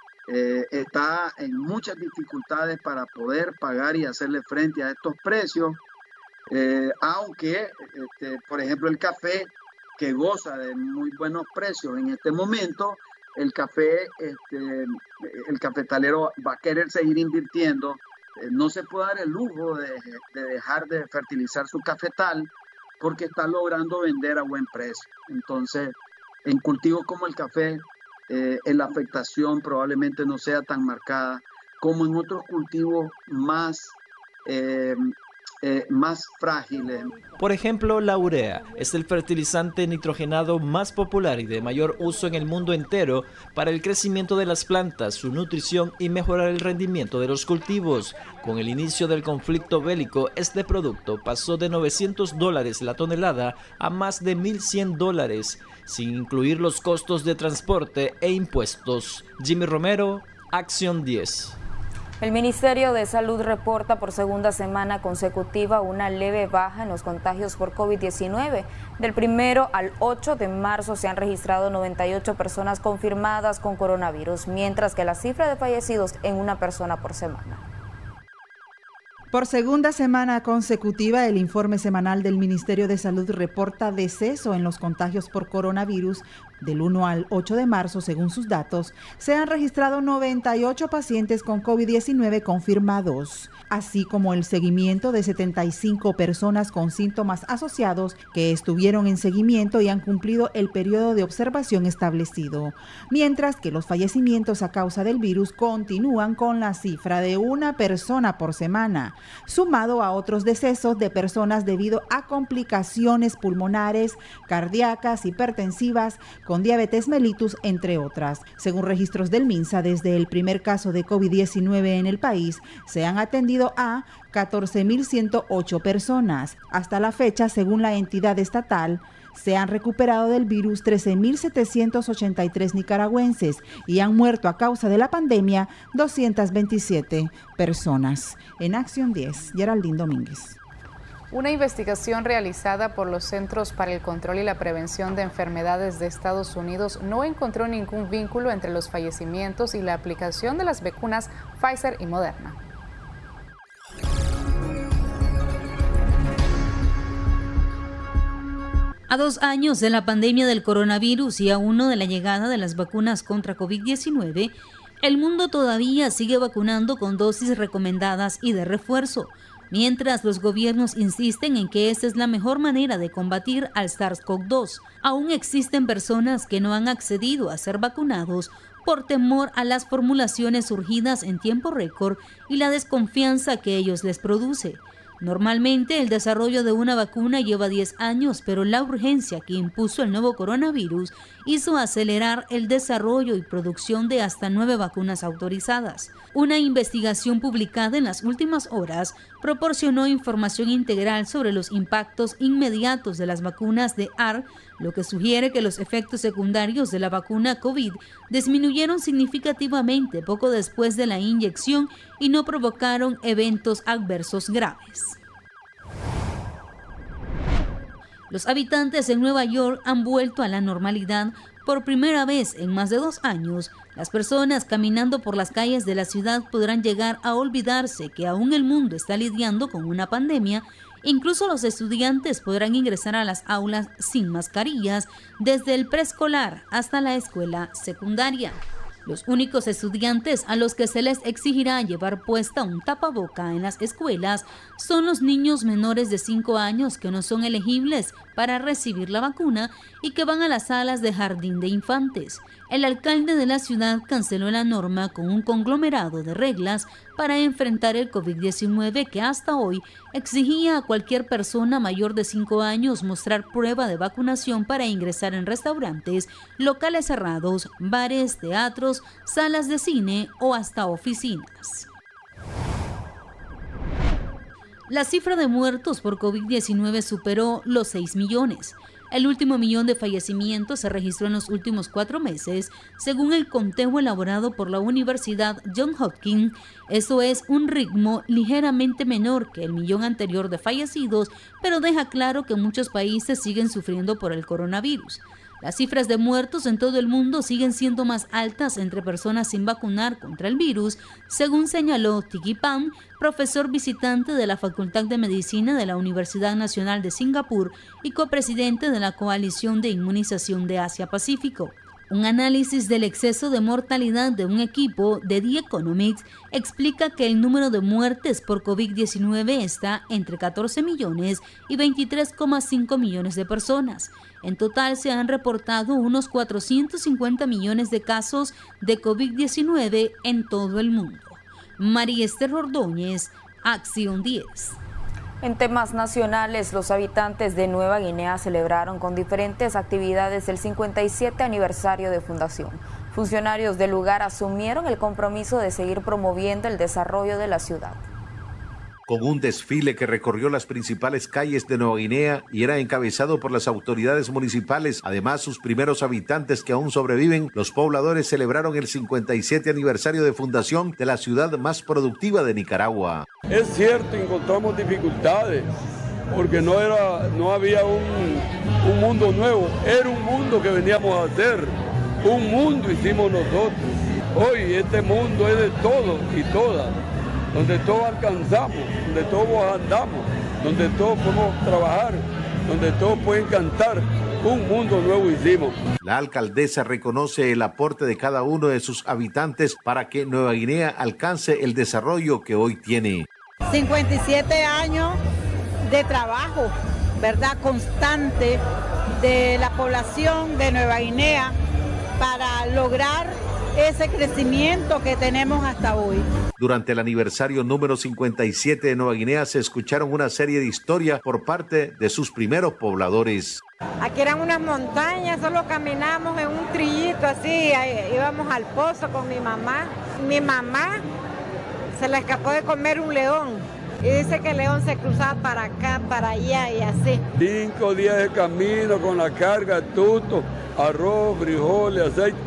está en muchas dificultades para poder pagar y hacerle frente a estos precios, aunque, por ejemplo, el café, que goza de muy buenos precios en este momento, el café, el cafetalero va a querer seguir invirtiendo. No se puede dar el lujo de dejar de fertilizar su cafetal porque está logrando vender a buen precio. Entonces, en cultivos como el café, la afectación probablemente no sea tan marcada como en otros cultivos más frágiles. Por ejemplo, la urea es el fertilizante nitrogenado más popular y de mayor uso en el mundo entero para el crecimiento de las plantas, su nutrición y mejorar el rendimiento de los cultivos. Con el inicio del conflicto bélico, este producto pasó de $900 la tonelada a más de $1,100, sin incluir los costos de transporte e impuestos. Jimmy Romero, Acción 10. El Ministerio de Salud reporta por segunda semana consecutiva una leve baja en los contagios por COVID-19. Del 1 al 8 de marzo se han registrado 98 personas confirmadas con coronavirus, mientras que la cifra de fallecidos en una persona por semana. Por segunda semana consecutiva, el informe semanal del Ministerio de Salud reporta deceso en los contagios por coronavirus. Del 1 al 8 de marzo, según sus datos, se han registrado 98 pacientes con COVID-19 confirmados, así como el seguimiento de 75 personas con síntomas asociados que estuvieron en seguimiento y han cumplido el periodo de observación establecido, mientras que los fallecimientos a causa del virus continúan con la cifra de una persona por semana, sumado a otros decesos de personas debido a complicaciones pulmonares, cardíacas, hipertensivas, con diabetes mellitus, entre otras. Según registros del MINSA, desde el primer caso de COVID-19 en el país, se han atendido a 14.108 personas. Hasta la fecha, según la entidad estatal, se han recuperado del virus 13.783 nicaragüenses y han muerto a causa de la pandemia 227 personas. En Acción 10, Geraldine Domínguez. Una investigación realizada por los Centros para el Control y la Prevención de Enfermedades de Estados Unidos no encontró ningún vínculo entre los fallecimientos y la aplicación de las vacunas Pfizer y Moderna. A 2 años de la pandemia del coronavirus y a 1 de la llegada de las vacunas contra COVID-19, el mundo todavía sigue vacunando con dosis recomendadas y de refuerzo, mientras los gobiernos insisten en que esta es la mejor manera de combatir al SARS-CoV-2. Aún existen personas que no han accedido a ser vacunados por temor a las formulaciones surgidas en tiempo récord y la desconfianza que ellos les produce. Normalmente el desarrollo de una vacuna lleva 10 años, pero la urgencia que impuso el nuevo coronavirus hizo acelerar el desarrollo y producción de hasta 9 vacunas autorizadas. Una investigación publicada en las últimas horas proporcionó información integral sobre los impactos inmediatos de las vacunas de AR, lo que sugiere que los efectos secundarios de la vacuna COVID disminuyeron significativamente poco después de la inyección y no provocaron eventos adversos graves. Los habitantes de Nueva York han vuelto a la normalidad por primera vez en más de 2 años. Las personas caminando por las calles de la ciudad podrán llegar a olvidarse que aún el mundo está lidiando con una pandemia. Incluso los estudiantes podrán ingresar a las aulas sin mascarillas, desde el preescolar hasta la escuela secundaria. Los únicos estudiantes a los que se les exigirá llevar puesta un tapaboca en las escuelas son los niños menores de 5 años que no son elegibles para recibir la vacuna y que van a las salas de jardín de infantes. El alcalde de la ciudad canceló la norma con un conglomerado de reglas para enfrentar el COVID-19 que hasta hoy exigía a cualquier persona mayor de 5 años mostrar prueba de vacunación para ingresar en restaurantes, locales cerrados, bares, teatros, salas de cine o hasta oficinas. La cifra de muertos por COVID-19 superó los 6 millones. El último millón de fallecimientos se registró en los últimos 4 meses, según el conteo elaborado por la Universidad Johns Hopkins. Eso es un ritmo ligeramente menor que el millón anterior de fallecidos, pero deja claro que muchos países siguen sufriendo por el coronavirus. Las cifras de muertos en todo el mundo siguen siendo más altas entre personas sin vacunar contra el virus, según señaló Tiki Pham, profesor visitante de la Facultad de Medicina de la Universidad Nacional de Singapur y copresidente de la Coalición de Inmunización de Asia-Pacífico. Un análisis del exceso de mortalidad de un equipo de The Economics explica que el número de muertes por COVID-19 está entre 14 millones y 23,5 millones de personas. En total se han reportado unos 450 millones de casos de COVID-19 en todo el mundo. María Esther Ordóñez, Acción 10. En temas nacionales, los habitantes de Nueva Guinea celebraron con diferentes actividades el 57 aniversario de fundación. Funcionarios del lugar asumieron el compromiso de seguir promoviendo el desarrollo de la ciudad. Con un desfile que recorrió las principales calles de Nueva Guinea y era encabezado por las autoridades municipales, además sus primeros habitantes que aún sobreviven, los pobladores celebraron el 57 aniversario de fundación de la ciudad más productiva de Nicaragua. Es cierto, encontramos dificultades, porque no había un mundo nuevo, era un mundo que veníamos a hacer, un mundo hicimos nosotros. Hoy este mundo es de todos y todas, donde todos alcanzamos, donde todos andamos, donde todos podemos trabajar, donde todos pueden cantar. Un mundo nuevo hicimos. La alcaldesa reconoce el aporte de cada uno de sus habitantes para que Nueva Guinea alcance el desarrollo que hoy tiene. 57 años de trabajo, ¿verdad? Constante de la población de Nueva Guinea para lograr ese crecimiento que tenemos hasta hoy. Durante el aniversario número 57 de Nueva Guinea se escucharon una serie de historias por parte de sus primeros pobladores. Aquí eran unas montañas, solo caminamos en un trillito así, íbamos al pozo con mi mamá. Mi mamá se le escapó de comer un león y dice que el león se cruzaba para acá, para allá y así. 5 días de camino con la carga, tuto, arroz, frijoles, aceite.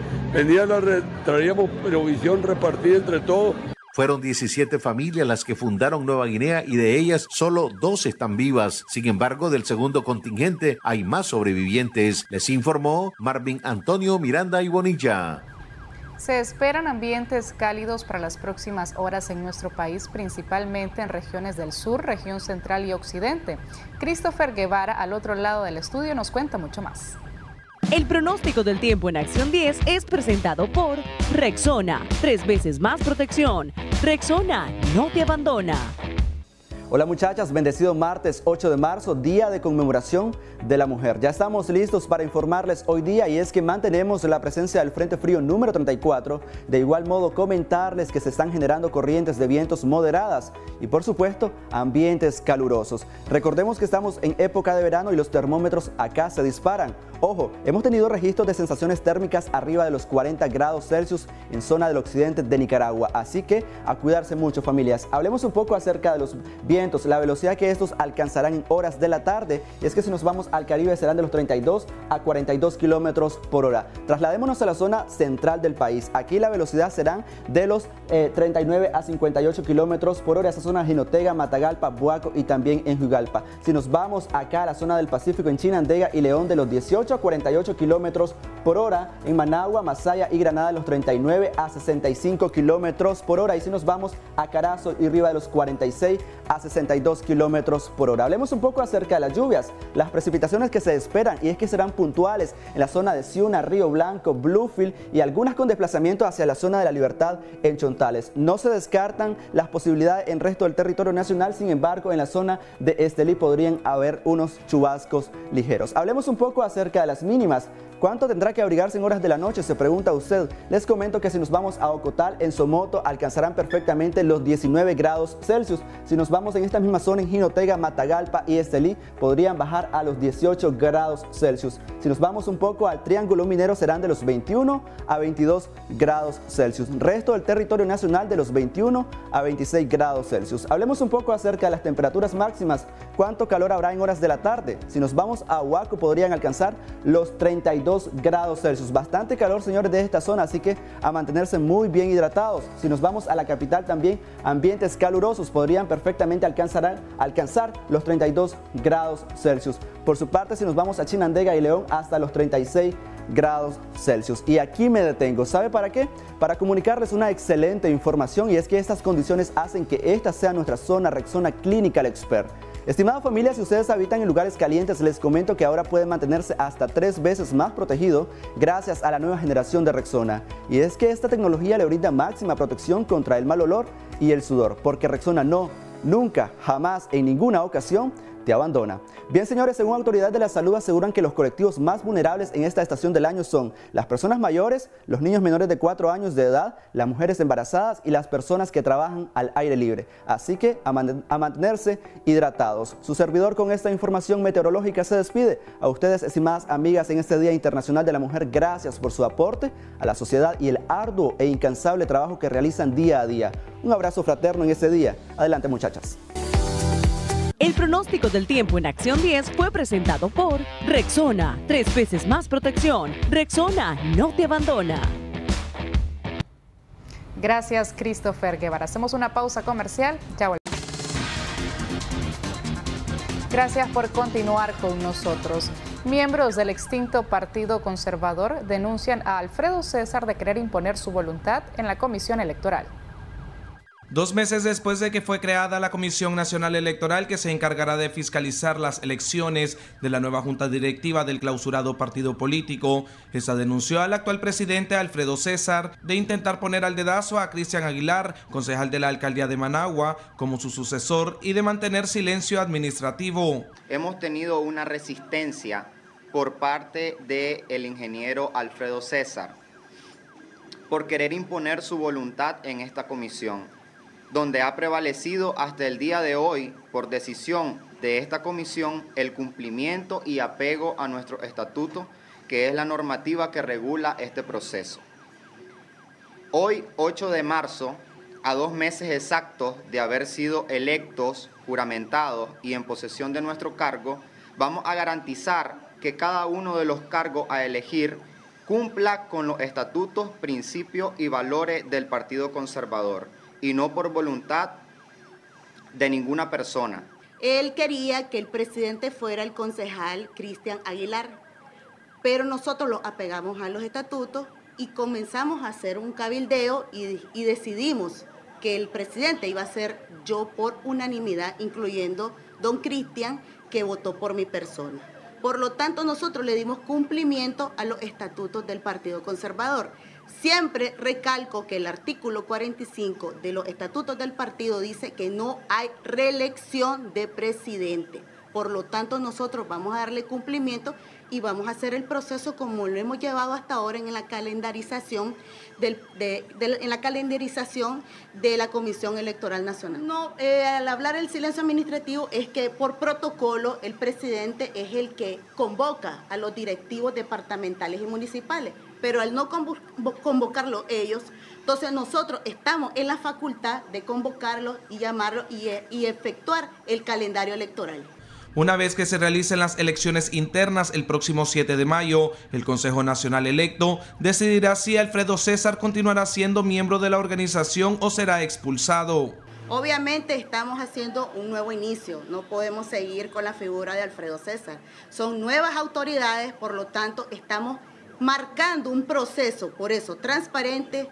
Traíamos provisión repartida entre todos. Fueron 17 familias las que fundaron Nueva Guinea y de ellas solo 2 están vivas. Sin embargo, del segundo contingente hay más sobrevivientes. Les informó Marvin Antonio Miranda y Bonilla. Se esperan ambientes cálidos para las próximas horas en nuestro país, principalmente en regiones del sur, región central y occidente. Christopher Guevara, al otro lado del estudio, nos cuenta mucho más. El pronóstico del tiempo en Acción 10 es presentado por Rexona. 3 veces más protección. Rexona no te abandona. Hola muchachas, bendecido martes 8 de marzo, día de conmemoración de la mujer. Ya estamos listos para informarles hoy día y es que mantenemos la presencia del Frente Frío número 34. De igual modo comentarles que se están generando corrientes de vientos moderadas y por supuesto ambientes calurosos. Recordemos que estamos en época de verano y los termómetros acá se disparan. Ojo, hemos tenido registros de sensaciones térmicas arriba de los 40 grados Celsius en zona del occidente de Nicaragua, así que a cuidarse mucho familias. Hablemos un poco acerca de los vientos, la velocidad que estos alcanzarán en horas de la tarde, y es que si nos vamos al Caribe serán de los 32 a 42 kilómetros por hora. Trasladémonos a la zona central del país, aquí la velocidad serán de los 39 a 58 kilómetros por hora, esa zona de Jinotega, Matagalpa, Buaco y también en Juigalpa. Si nos vamos acá a la zona del Pacífico en Chinandega y León de los 18 a 48 kilómetros por hora, en Managua, Masaya y Granada de los 39 a 65 kilómetros por hora, y si nos vamos a Carazo y Riva de los 46 a 62 kilómetros por hora. Hablemos un poco acerca de las lluvias, las precipitaciones que se esperan, y es que serán puntuales en la zona de Ciuna, Río Blanco, Bluefield y algunas con desplazamiento hacia la zona de La Libertad en Chontales. No se descartan las posibilidades en el resto del territorio nacional, sin embargo en la zona de Estelí podrían haber unos chubascos ligeros. Hablemos un poco acerca de las mínimas. ¿Cuánto tendrá que abrigarse en horas de la noche? Se pregunta usted. Les comento que si nos vamos a Ocotal, en Somoto, alcanzarán perfectamente los 19 grados Celsius. Si nos vamos en esta misma zona en Jinotega, Matagalpa y Estelí, podrían bajar a los 18 grados Celsius. Si nos vamos un poco al Triángulo Minero, serán de los 21 a 22 grados Celsius. Resto del territorio nacional de los 21 a 26 grados Celsius. Hablemos un poco acerca de las temperaturas máximas. ¿Cuánto calor habrá en horas de la tarde? Si nos vamos a Huaco, podrían alcanzar los 32 grados Celsius. Bastante calor, señores, de esta zona, así que a mantenerse muy bien hidratados. Si nos vamos a la capital también, ambientes calurosos podrían perfectamente alcanzar los 32 grados Celsius. Por su parte, si nos vamos a Chinandega y León, hasta los 36 grados Celsius. Y aquí me detengo. ¿Sabe para qué? Para comunicarles una excelente información, y es que estas condiciones hacen que esta sea nuestra zona Rexona Clinical Expert. Estimada familia, si ustedes habitan en lugares calientes, les comento que ahora pueden mantenerse hasta 3 veces más protegido gracias a la nueva generación de Rexona. Y es que esta tecnología le brinda máxima protección contra el mal olor y el sudor, porque Rexona no, nunca, jamás, en ninguna ocasión te abandona. Bien, señores, según autoridades de la salud aseguran que los colectivos más vulnerables en esta estación del año son las personas mayores, los niños menores de 4 años de edad, las mujeres embarazadas y las personas que trabajan al aire libre. Así que a mantenerse hidratados. Su servidor con esta información meteorológica se despide. A ustedes, estimadas amigas, en este Día Internacional de la Mujer, gracias por su aporte a la sociedad y el arduo e incansable trabajo que realizan día a día. Un abrazo fraterno en este día. Adelante, muchachas. El pronóstico del tiempo en Acción 10 fue presentado por Rexona. 3 veces más protección. Rexona no te abandona. Gracias, Christopher Guevara. Hacemos una pausa comercial. Ya volvemos. Gracias por continuar con nosotros. Miembros del extinto Partido Conservador denuncian a Alfredo César de querer imponer su voluntad en la Comisión Electoral. 2 meses después de que fue creada la Comisión Nacional Electoral, que se encargará de fiscalizar las elecciones de la nueva junta directiva del clausurado partido político, esta denunció al actual presidente Alfredo César de intentar poner al dedazo a Cristian Aguilar, concejal de la alcaldía de Managua, como su sucesor y de mantener silencio administrativo. Hemos tenido una resistencia por parte del ingeniero Alfredo César por querer imponer su voluntad en esta comisión, donde ha prevalecido hasta el día de hoy, por decisión de esta comisión, el cumplimiento y apego a nuestro estatuto, que es la normativa que regula este proceso. Hoy, 8 de marzo, a 2 meses exactos de haber sido electos, juramentados y en posesión de nuestro cargo, vamos a garantizar que cada uno de los cargos a elegir cumpla con los estatutos, principios y valores del Partido Conservador, y no por voluntad de ninguna persona. Él quería que el presidente fuera el concejal Cristian Aguilar, pero nosotros lo apegamos a los estatutos y comenzamos a hacer un cabildeo y decidimos que el presidente iba a ser yo por unanimidad, incluyendo don Cristian, que votó por mi persona. Por lo tanto, nosotros le dimos cumplimiento a los estatutos del Partido Conservador. Siempre recalco que el artículo 45 de los estatutos del partido dice que no hay reelección de presidente. Por lo tanto, nosotros vamos a darle cumplimiento y vamos a hacer el proceso como lo hemos llevado hasta ahora en la calendarización de la Comisión Electoral Nacional. No, al hablar del silencio administrativo es que por protocolo el presidente es el que convoca a los directivos departamentales y municipales, pero al no convocarlo ellos, entonces nosotros estamos en la facultad de convocarlos y llamarlos y efectuar el calendario electoral. Una vez que se realicen las elecciones internas el próximo 7 de mayo, el Consejo Nacional electo decidirá si Alfredo César continuará siendo miembro de la organización o será expulsado. Obviamente estamos haciendo un nuevo inicio, no podemos seguir con la figura de Alfredo César. Son nuevas autoridades, por lo tanto estamos marcando un proceso, por eso, transparente,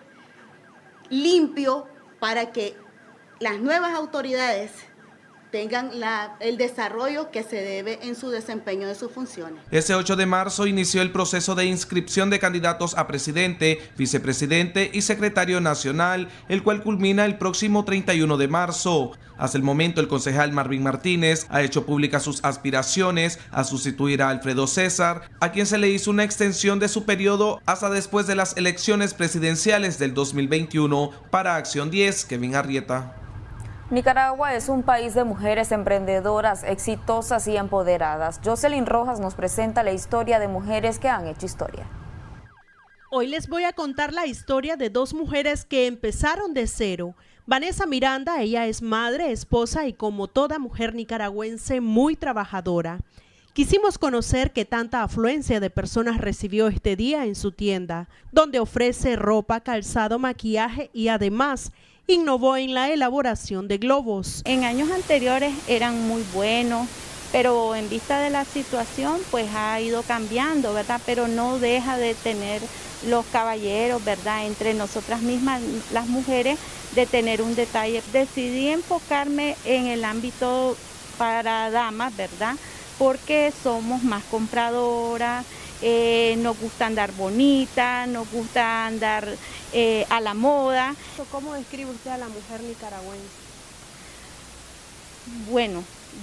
limpio, para que las nuevas autoridades tengan el desarrollo que se debe en su desempeño de sus funciones. Ese 8 de marzo inició el proceso de inscripción de candidatos a presidente, vicepresidente y secretario nacional, el cual culmina el próximo 31 de marzo. Hasta el momento, el concejal Marvin Martínez ha hecho públicas sus aspiraciones a sustituir a Alfredo César, a quien se le hizo una extensión de su periodo hasta después de las elecciones presidenciales del 2021. Para Acción 10, Kevin Arrieta. Nicaragua es un país de mujeres emprendedoras, exitosas y empoderadas. Jocelyn Rojas nos presenta la historia de mujeres que han hecho historia. Hoy les voy a contar la historia de 2 mujeres que empezaron de cero. Vanessa Miranda, ella es madre, esposa y como toda mujer nicaragüense muy trabajadora. Quisimos conocer qué tanta afluencia de personas recibió este día en su tienda, donde ofrece ropa, calzado, maquillaje y además innovó en la elaboración de globos. En años anteriores eran muy buenos, pero en vista de la situación pues ha ido cambiando, ¿verdad? Pero no deja de tener los caballeros, ¿verdad? Entre nosotras mismas, las mujeres, de tener un detalle. Decidí enfocarme en el ámbito para damas, ¿verdad? Porque somos más compradoras, nos gusta andar bonita, nos gusta andar a la moda. ¿Cómo describe usted a la mujer nicaragüense? Bueno,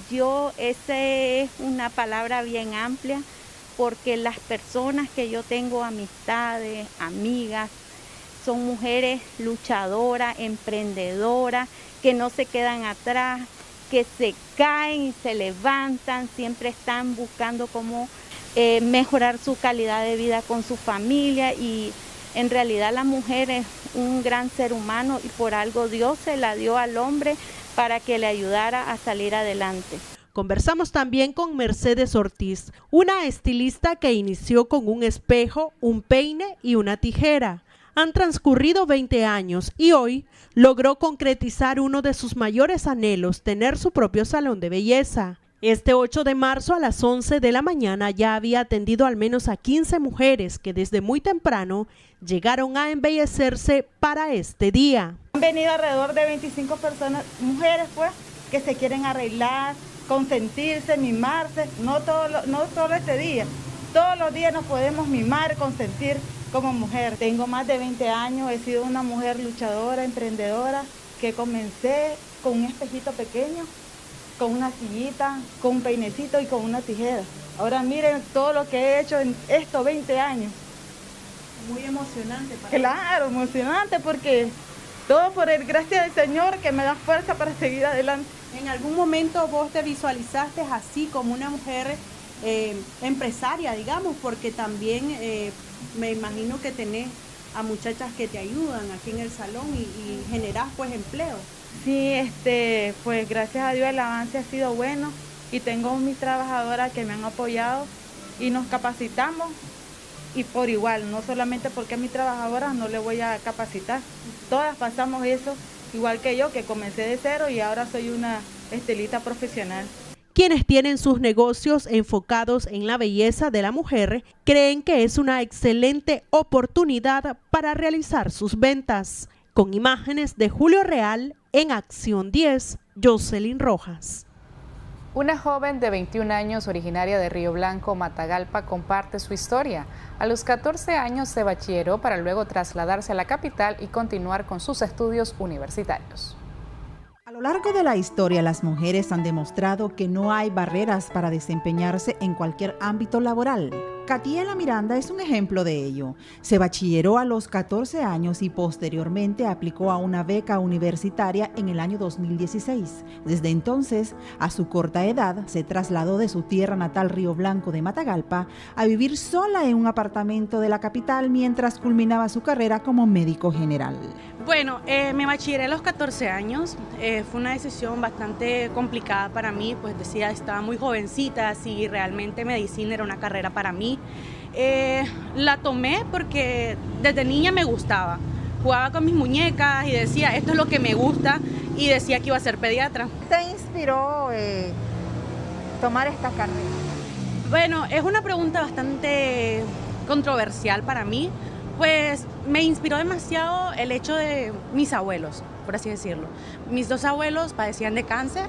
esa es una palabra bien amplia, porque las personas que yo tengo, amistades, amigas, son mujeres luchadoras, emprendedoras, que no se quedan atrás, que se caen y se levantan, siempre están buscando cómo mejorar su calidad de vida con su familia, y en realidad la mujer es un gran ser humano y por algo Dios se la dio al hombre para que le ayudara a salir adelante. Conversamos también con Mercedes Ortiz, una estilista que inició con un espejo, un peine y una tijera. Han transcurrido 20 años y hoy logró concretizar uno de sus mayores anhelos, tener su propio salón de belleza. Este 8 de marzo a las 11 de la mañana ya había atendido al menos a 15 mujeres que desde muy temprano llegaron a embellecerse para este día. Han venido alrededor de 25 personas, mujeres pues, que se quieren arreglar, consentirse, mimarse, no solo este día, todos los días nos podemos mimar, consentir como mujer. Tengo más de 20 años, he sido una mujer luchadora, emprendedora, que comencé con un espejito pequeño, con una sillita, con un peinecito y con una tijera. Ahora miren todo lo que he hecho en estos 20 años. Muy emocionante. Claro, emocionante porque todo por el gracia del Señor que me da fuerza para seguir adelante. ¿En algún momento vos te visualizaste así como una mujer empresaria, digamos? Porque también me imagino que tenés a muchachas que te ayudan aquí en el salón y generás pues empleo. Sí, pues gracias a Dios el avance ha sido bueno y tengo mis trabajadoras que me han apoyado y nos capacitamos y por igual, no solamente porque a mis trabajadoras no le voy a capacitar, todas pasamos eso igual que yo, que comencé de cero y ahora soy una estilista profesional. Quienes tienen sus negocios enfocados en la belleza de la mujer creen que es una excelente oportunidad para realizar sus ventas. Con imágenes de Julio Real, en Acción 10, Jocelyn Rojas. Una joven de 21 años originaria de Río Blanco, Matagalpa, comparte su historia. A los 14 años se bachilleró para luego trasladarse a la capital y continuar con sus estudios universitarios. A lo largo de la historia, las mujeres han demostrado que no hay barreras para desempeñarse en cualquier ámbito laboral. Katiela Miranda es un ejemplo de ello. Se bachilleró a los 14 años y posteriormente aplicó a una beca universitaria en el año 2016. Desde entonces, a su corta edad, se trasladó de su tierra natal Río Blanco de Matagalpa a vivir sola en un apartamento de la capital mientras culminaba su carrera como médico general. Bueno, me bachilleré a los 14 años. Fue una decisión bastante complicada para mí, pues decía, estaba muy jovencita, si realmente medicina era una carrera para mí. La tomé porque desde niña me gustaba. Jugaba con mis muñecas y decía, esto es lo que me gusta, y decía que iba a ser pediatra. ¿Te inspiró tomar esta carrera? Bueno, es una pregunta bastante controversial para mí. Pues me inspiró demasiado el hecho de mis abuelos, por así decirlo. Mis dos abuelos padecían de cáncer.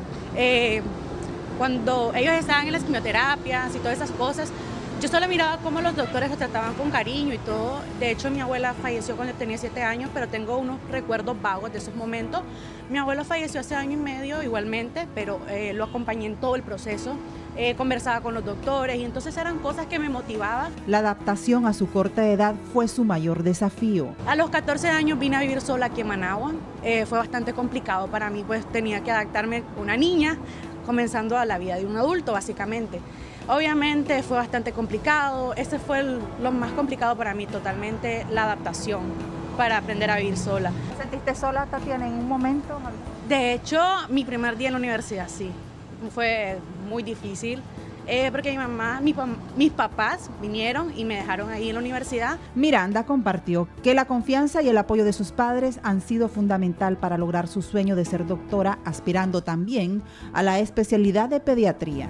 Cuando ellos estaban en las quimioterapias y todas esas cosas, yo solo miraba cómo los doctores los trataban con cariño y todo. De hecho, mi abuela falleció cuando tenía 7 años, pero tengo unos recuerdos vagos de esos momentos. Mi abuelo falleció hace 1 año y medio igualmente, pero lo acompañé en todo el proceso. Conversaba con los doctores y entonces eran cosas que me motivaban. La adaptación a su corta edad fue su mayor desafío. A los 14 años vine a vivir sola aquí en Managua. Fue bastante complicado para mí, pues tenía que adaptarme a una niña, comenzando a la vida de un adulto básicamente. Obviamente fue bastante complicado, ese fue lo más complicado para mí totalmente, la adaptación para aprender a vivir sola. ¿Te sentiste sola, Tatiana, en un momento? De hecho, mi primer día en la universidad sí, fue muy difícil. Porque mi mamá, mis papás vinieron y me dejaron ahí en la universidad. Miranda compartió que la confianza y el apoyo de sus padres han sido fundamental para lograr su sueño de ser doctora, aspirando también a la especialidad de pediatría.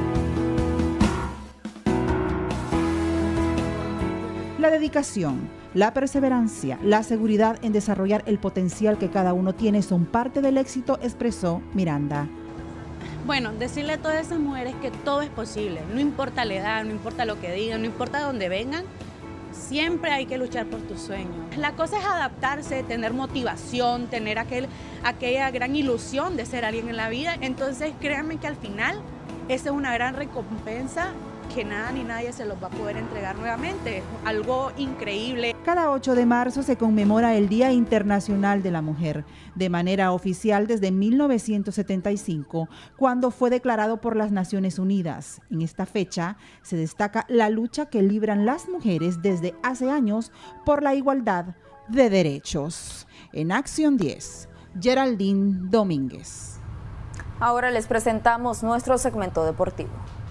La dedicación, La perseverancia, la seguridad en desarrollar el potencial que cada uno tiene son parte del éxito, expresó Miranda. Bueno, decirle a todas esas mujeres que todo es posible, no importa la edad, no importa lo que digan, no importa de dónde vengan, siempre hay que luchar por tus sueños. La cosa es adaptarse, tener motivación, tener aquella gran ilusión de ser alguien en la vida. Entonces créanme que al final esa es una gran recompensa que nada ni nadie se los va a poder entregar nuevamente. Es algo increíble. Cada 8 de marzo se conmemora el Día Internacional de la Mujer, de manera oficial desde 1975, cuando fue declarado por las Naciones Unidas. En esta fecha se destaca la lucha que libran las mujeres desde hace años por la igualdad de derechos. En Acción 10, Geraldine Domínguez. Ahora les presentamos nuestro segmento deportivo.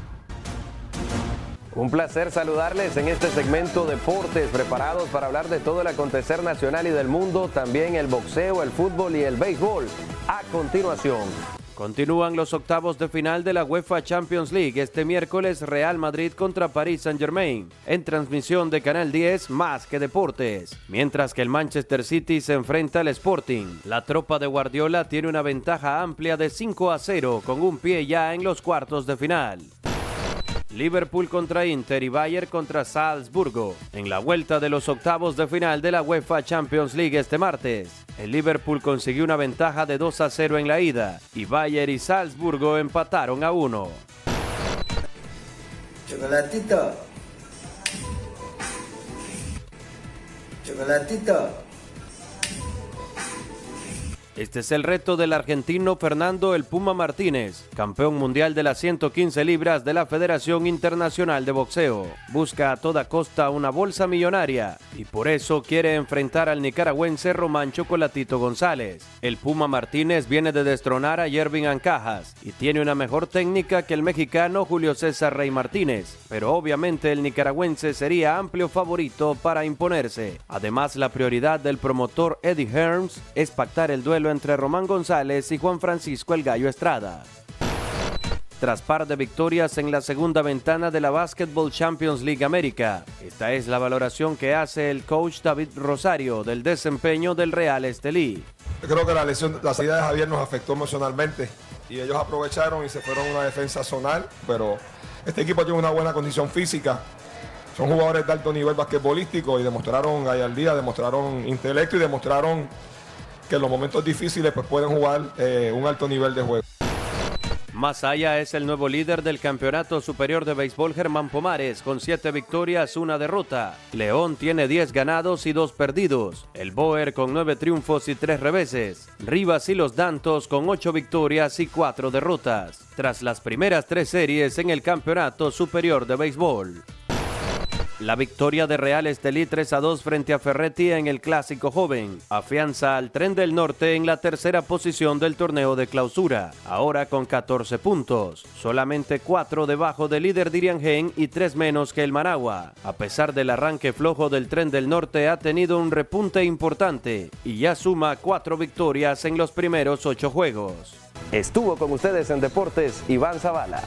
Un placer saludarles en este segmento Deportes, preparados para hablar de todo el acontecer nacional y del mundo, también el boxeo, el fútbol y el béisbol. A continuación. Continúan los octavos de final de la UEFA Champions League. Este miércoles Real Madrid contra Paris Saint-Germain. En transmisión de Canal 10, Más que Deportes. Mientras que el Manchester City se enfrenta al Sporting. La tropa de Guardiola tiene una ventaja amplia de 5-0 con un pie ya en los cuartos de final. Liverpool contra Inter y Bayern contra Salzburgo. En la vuelta de los octavos de final de la UEFA Champions League este martes, el Liverpool consiguió una ventaja de 2-0 en la ida y Bayern y Salzburgo empataron a 1. Chocolatito. Chocolatito. Este es el reto del argentino Fernando El Puma Martínez, campeón mundial de las 115 libras de la Federación Internacional de Boxeo. Busca a toda costa una bolsa millonaria y por eso quiere enfrentar al nicaragüense Román Chocolatito González. El Puma Martínez viene de destronar a Yervin Ancajas y tiene una mejor técnica que el mexicano Julio César Rey Martínez, pero obviamente el nicaragüense sería amplio favorito para imponerse. Además, la prioridad del promotor Eddie Hearns es pactar el duelo entre Román González y Juan Francisco El Gallo Estrada. Tras par de victorias en la segunda ventana de la Basketball Champions League América, esta es la valoración que hace el coach David Rosario del desempeño del Real Estelí. Yo creo que la salida de Javier nos afectó emocionalmente y ellos aprovecharon y se fueron a una defensa zonal, pero este equipo tiene una buena condición física. Son jugadores de alto nivel basquetbolístico y demostraron gallardía, demostraron intelecto y demostraron que en los momentos difíciles pues pueden jugar un alto nivel de juego. Masaya es el nuevo líder del Campeonato Superior de Béisbol Germán Pomares con 7 victorias, 1 derrota. León tiene 10 ganados y 2 perdidos. El Boer con 9 triunfos y 3 reveses. Rivas y los Dantos con 8 victorias y 4 derrotas. Tras las primeras 3 series en el Campeonato Superior de Béisbol. La victoria de Real Estelí 3-2 frente a Ferretti en el Clásico Joven afianza al Tren del Norte en la tercera posición del torneo de clausura, ahora con 14 puntos, solamente 4 debajo del líder Diriangén y 3 menos que el Managua. A pesar del arranque flojo del Tren del Norte, ha tenido un repunte importante y ya suma 4 victorias en los primeros 8 juegos. Estuvo con ustedes en Deportes Iván Zavala.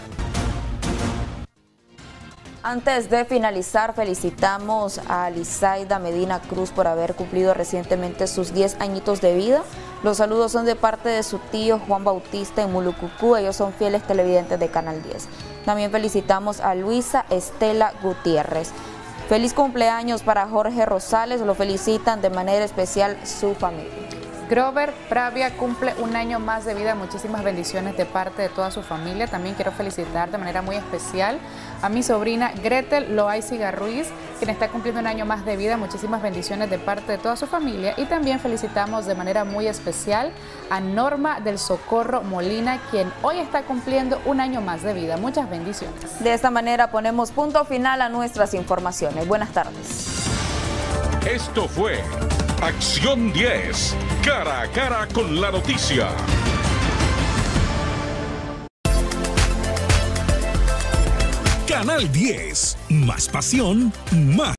Antes de finalizar, felicitamos a Lizaida Medina Cruz por haber cumplido recientemente sus 10 añitos de vida. Los saludos son de parte de su tío Juan Bautista en Mulucucú. Ellos son fieles televidentes de Canal 10. También felicitamos a Luisa Estela Gutiérrez. Feliz cumpleaños para Jorge Rosales. Lo felicitan de manera especial su familia. Grover Pravia cumple un año más de vida. Muchísimas bendiciones de parte de toda su familia. También quiero felicitar de manera muy especial a mi sobrina Gretel Loaiziga Ruiz, quien está cumpliendo un año más de vida. Muchísimas bendiciones de parte de toda su familia. Y también felicitamos de manera muy especial a Norma del Socorro Molina, quien hoy está cumpliendo un año más de vida. Muchas bendiciones. De esta manera ponemos punto final a nuestras informaciones. Buenas tardes. Esto fue Acción 10, cara a cara con la noticia. Canal 10, más pasión, más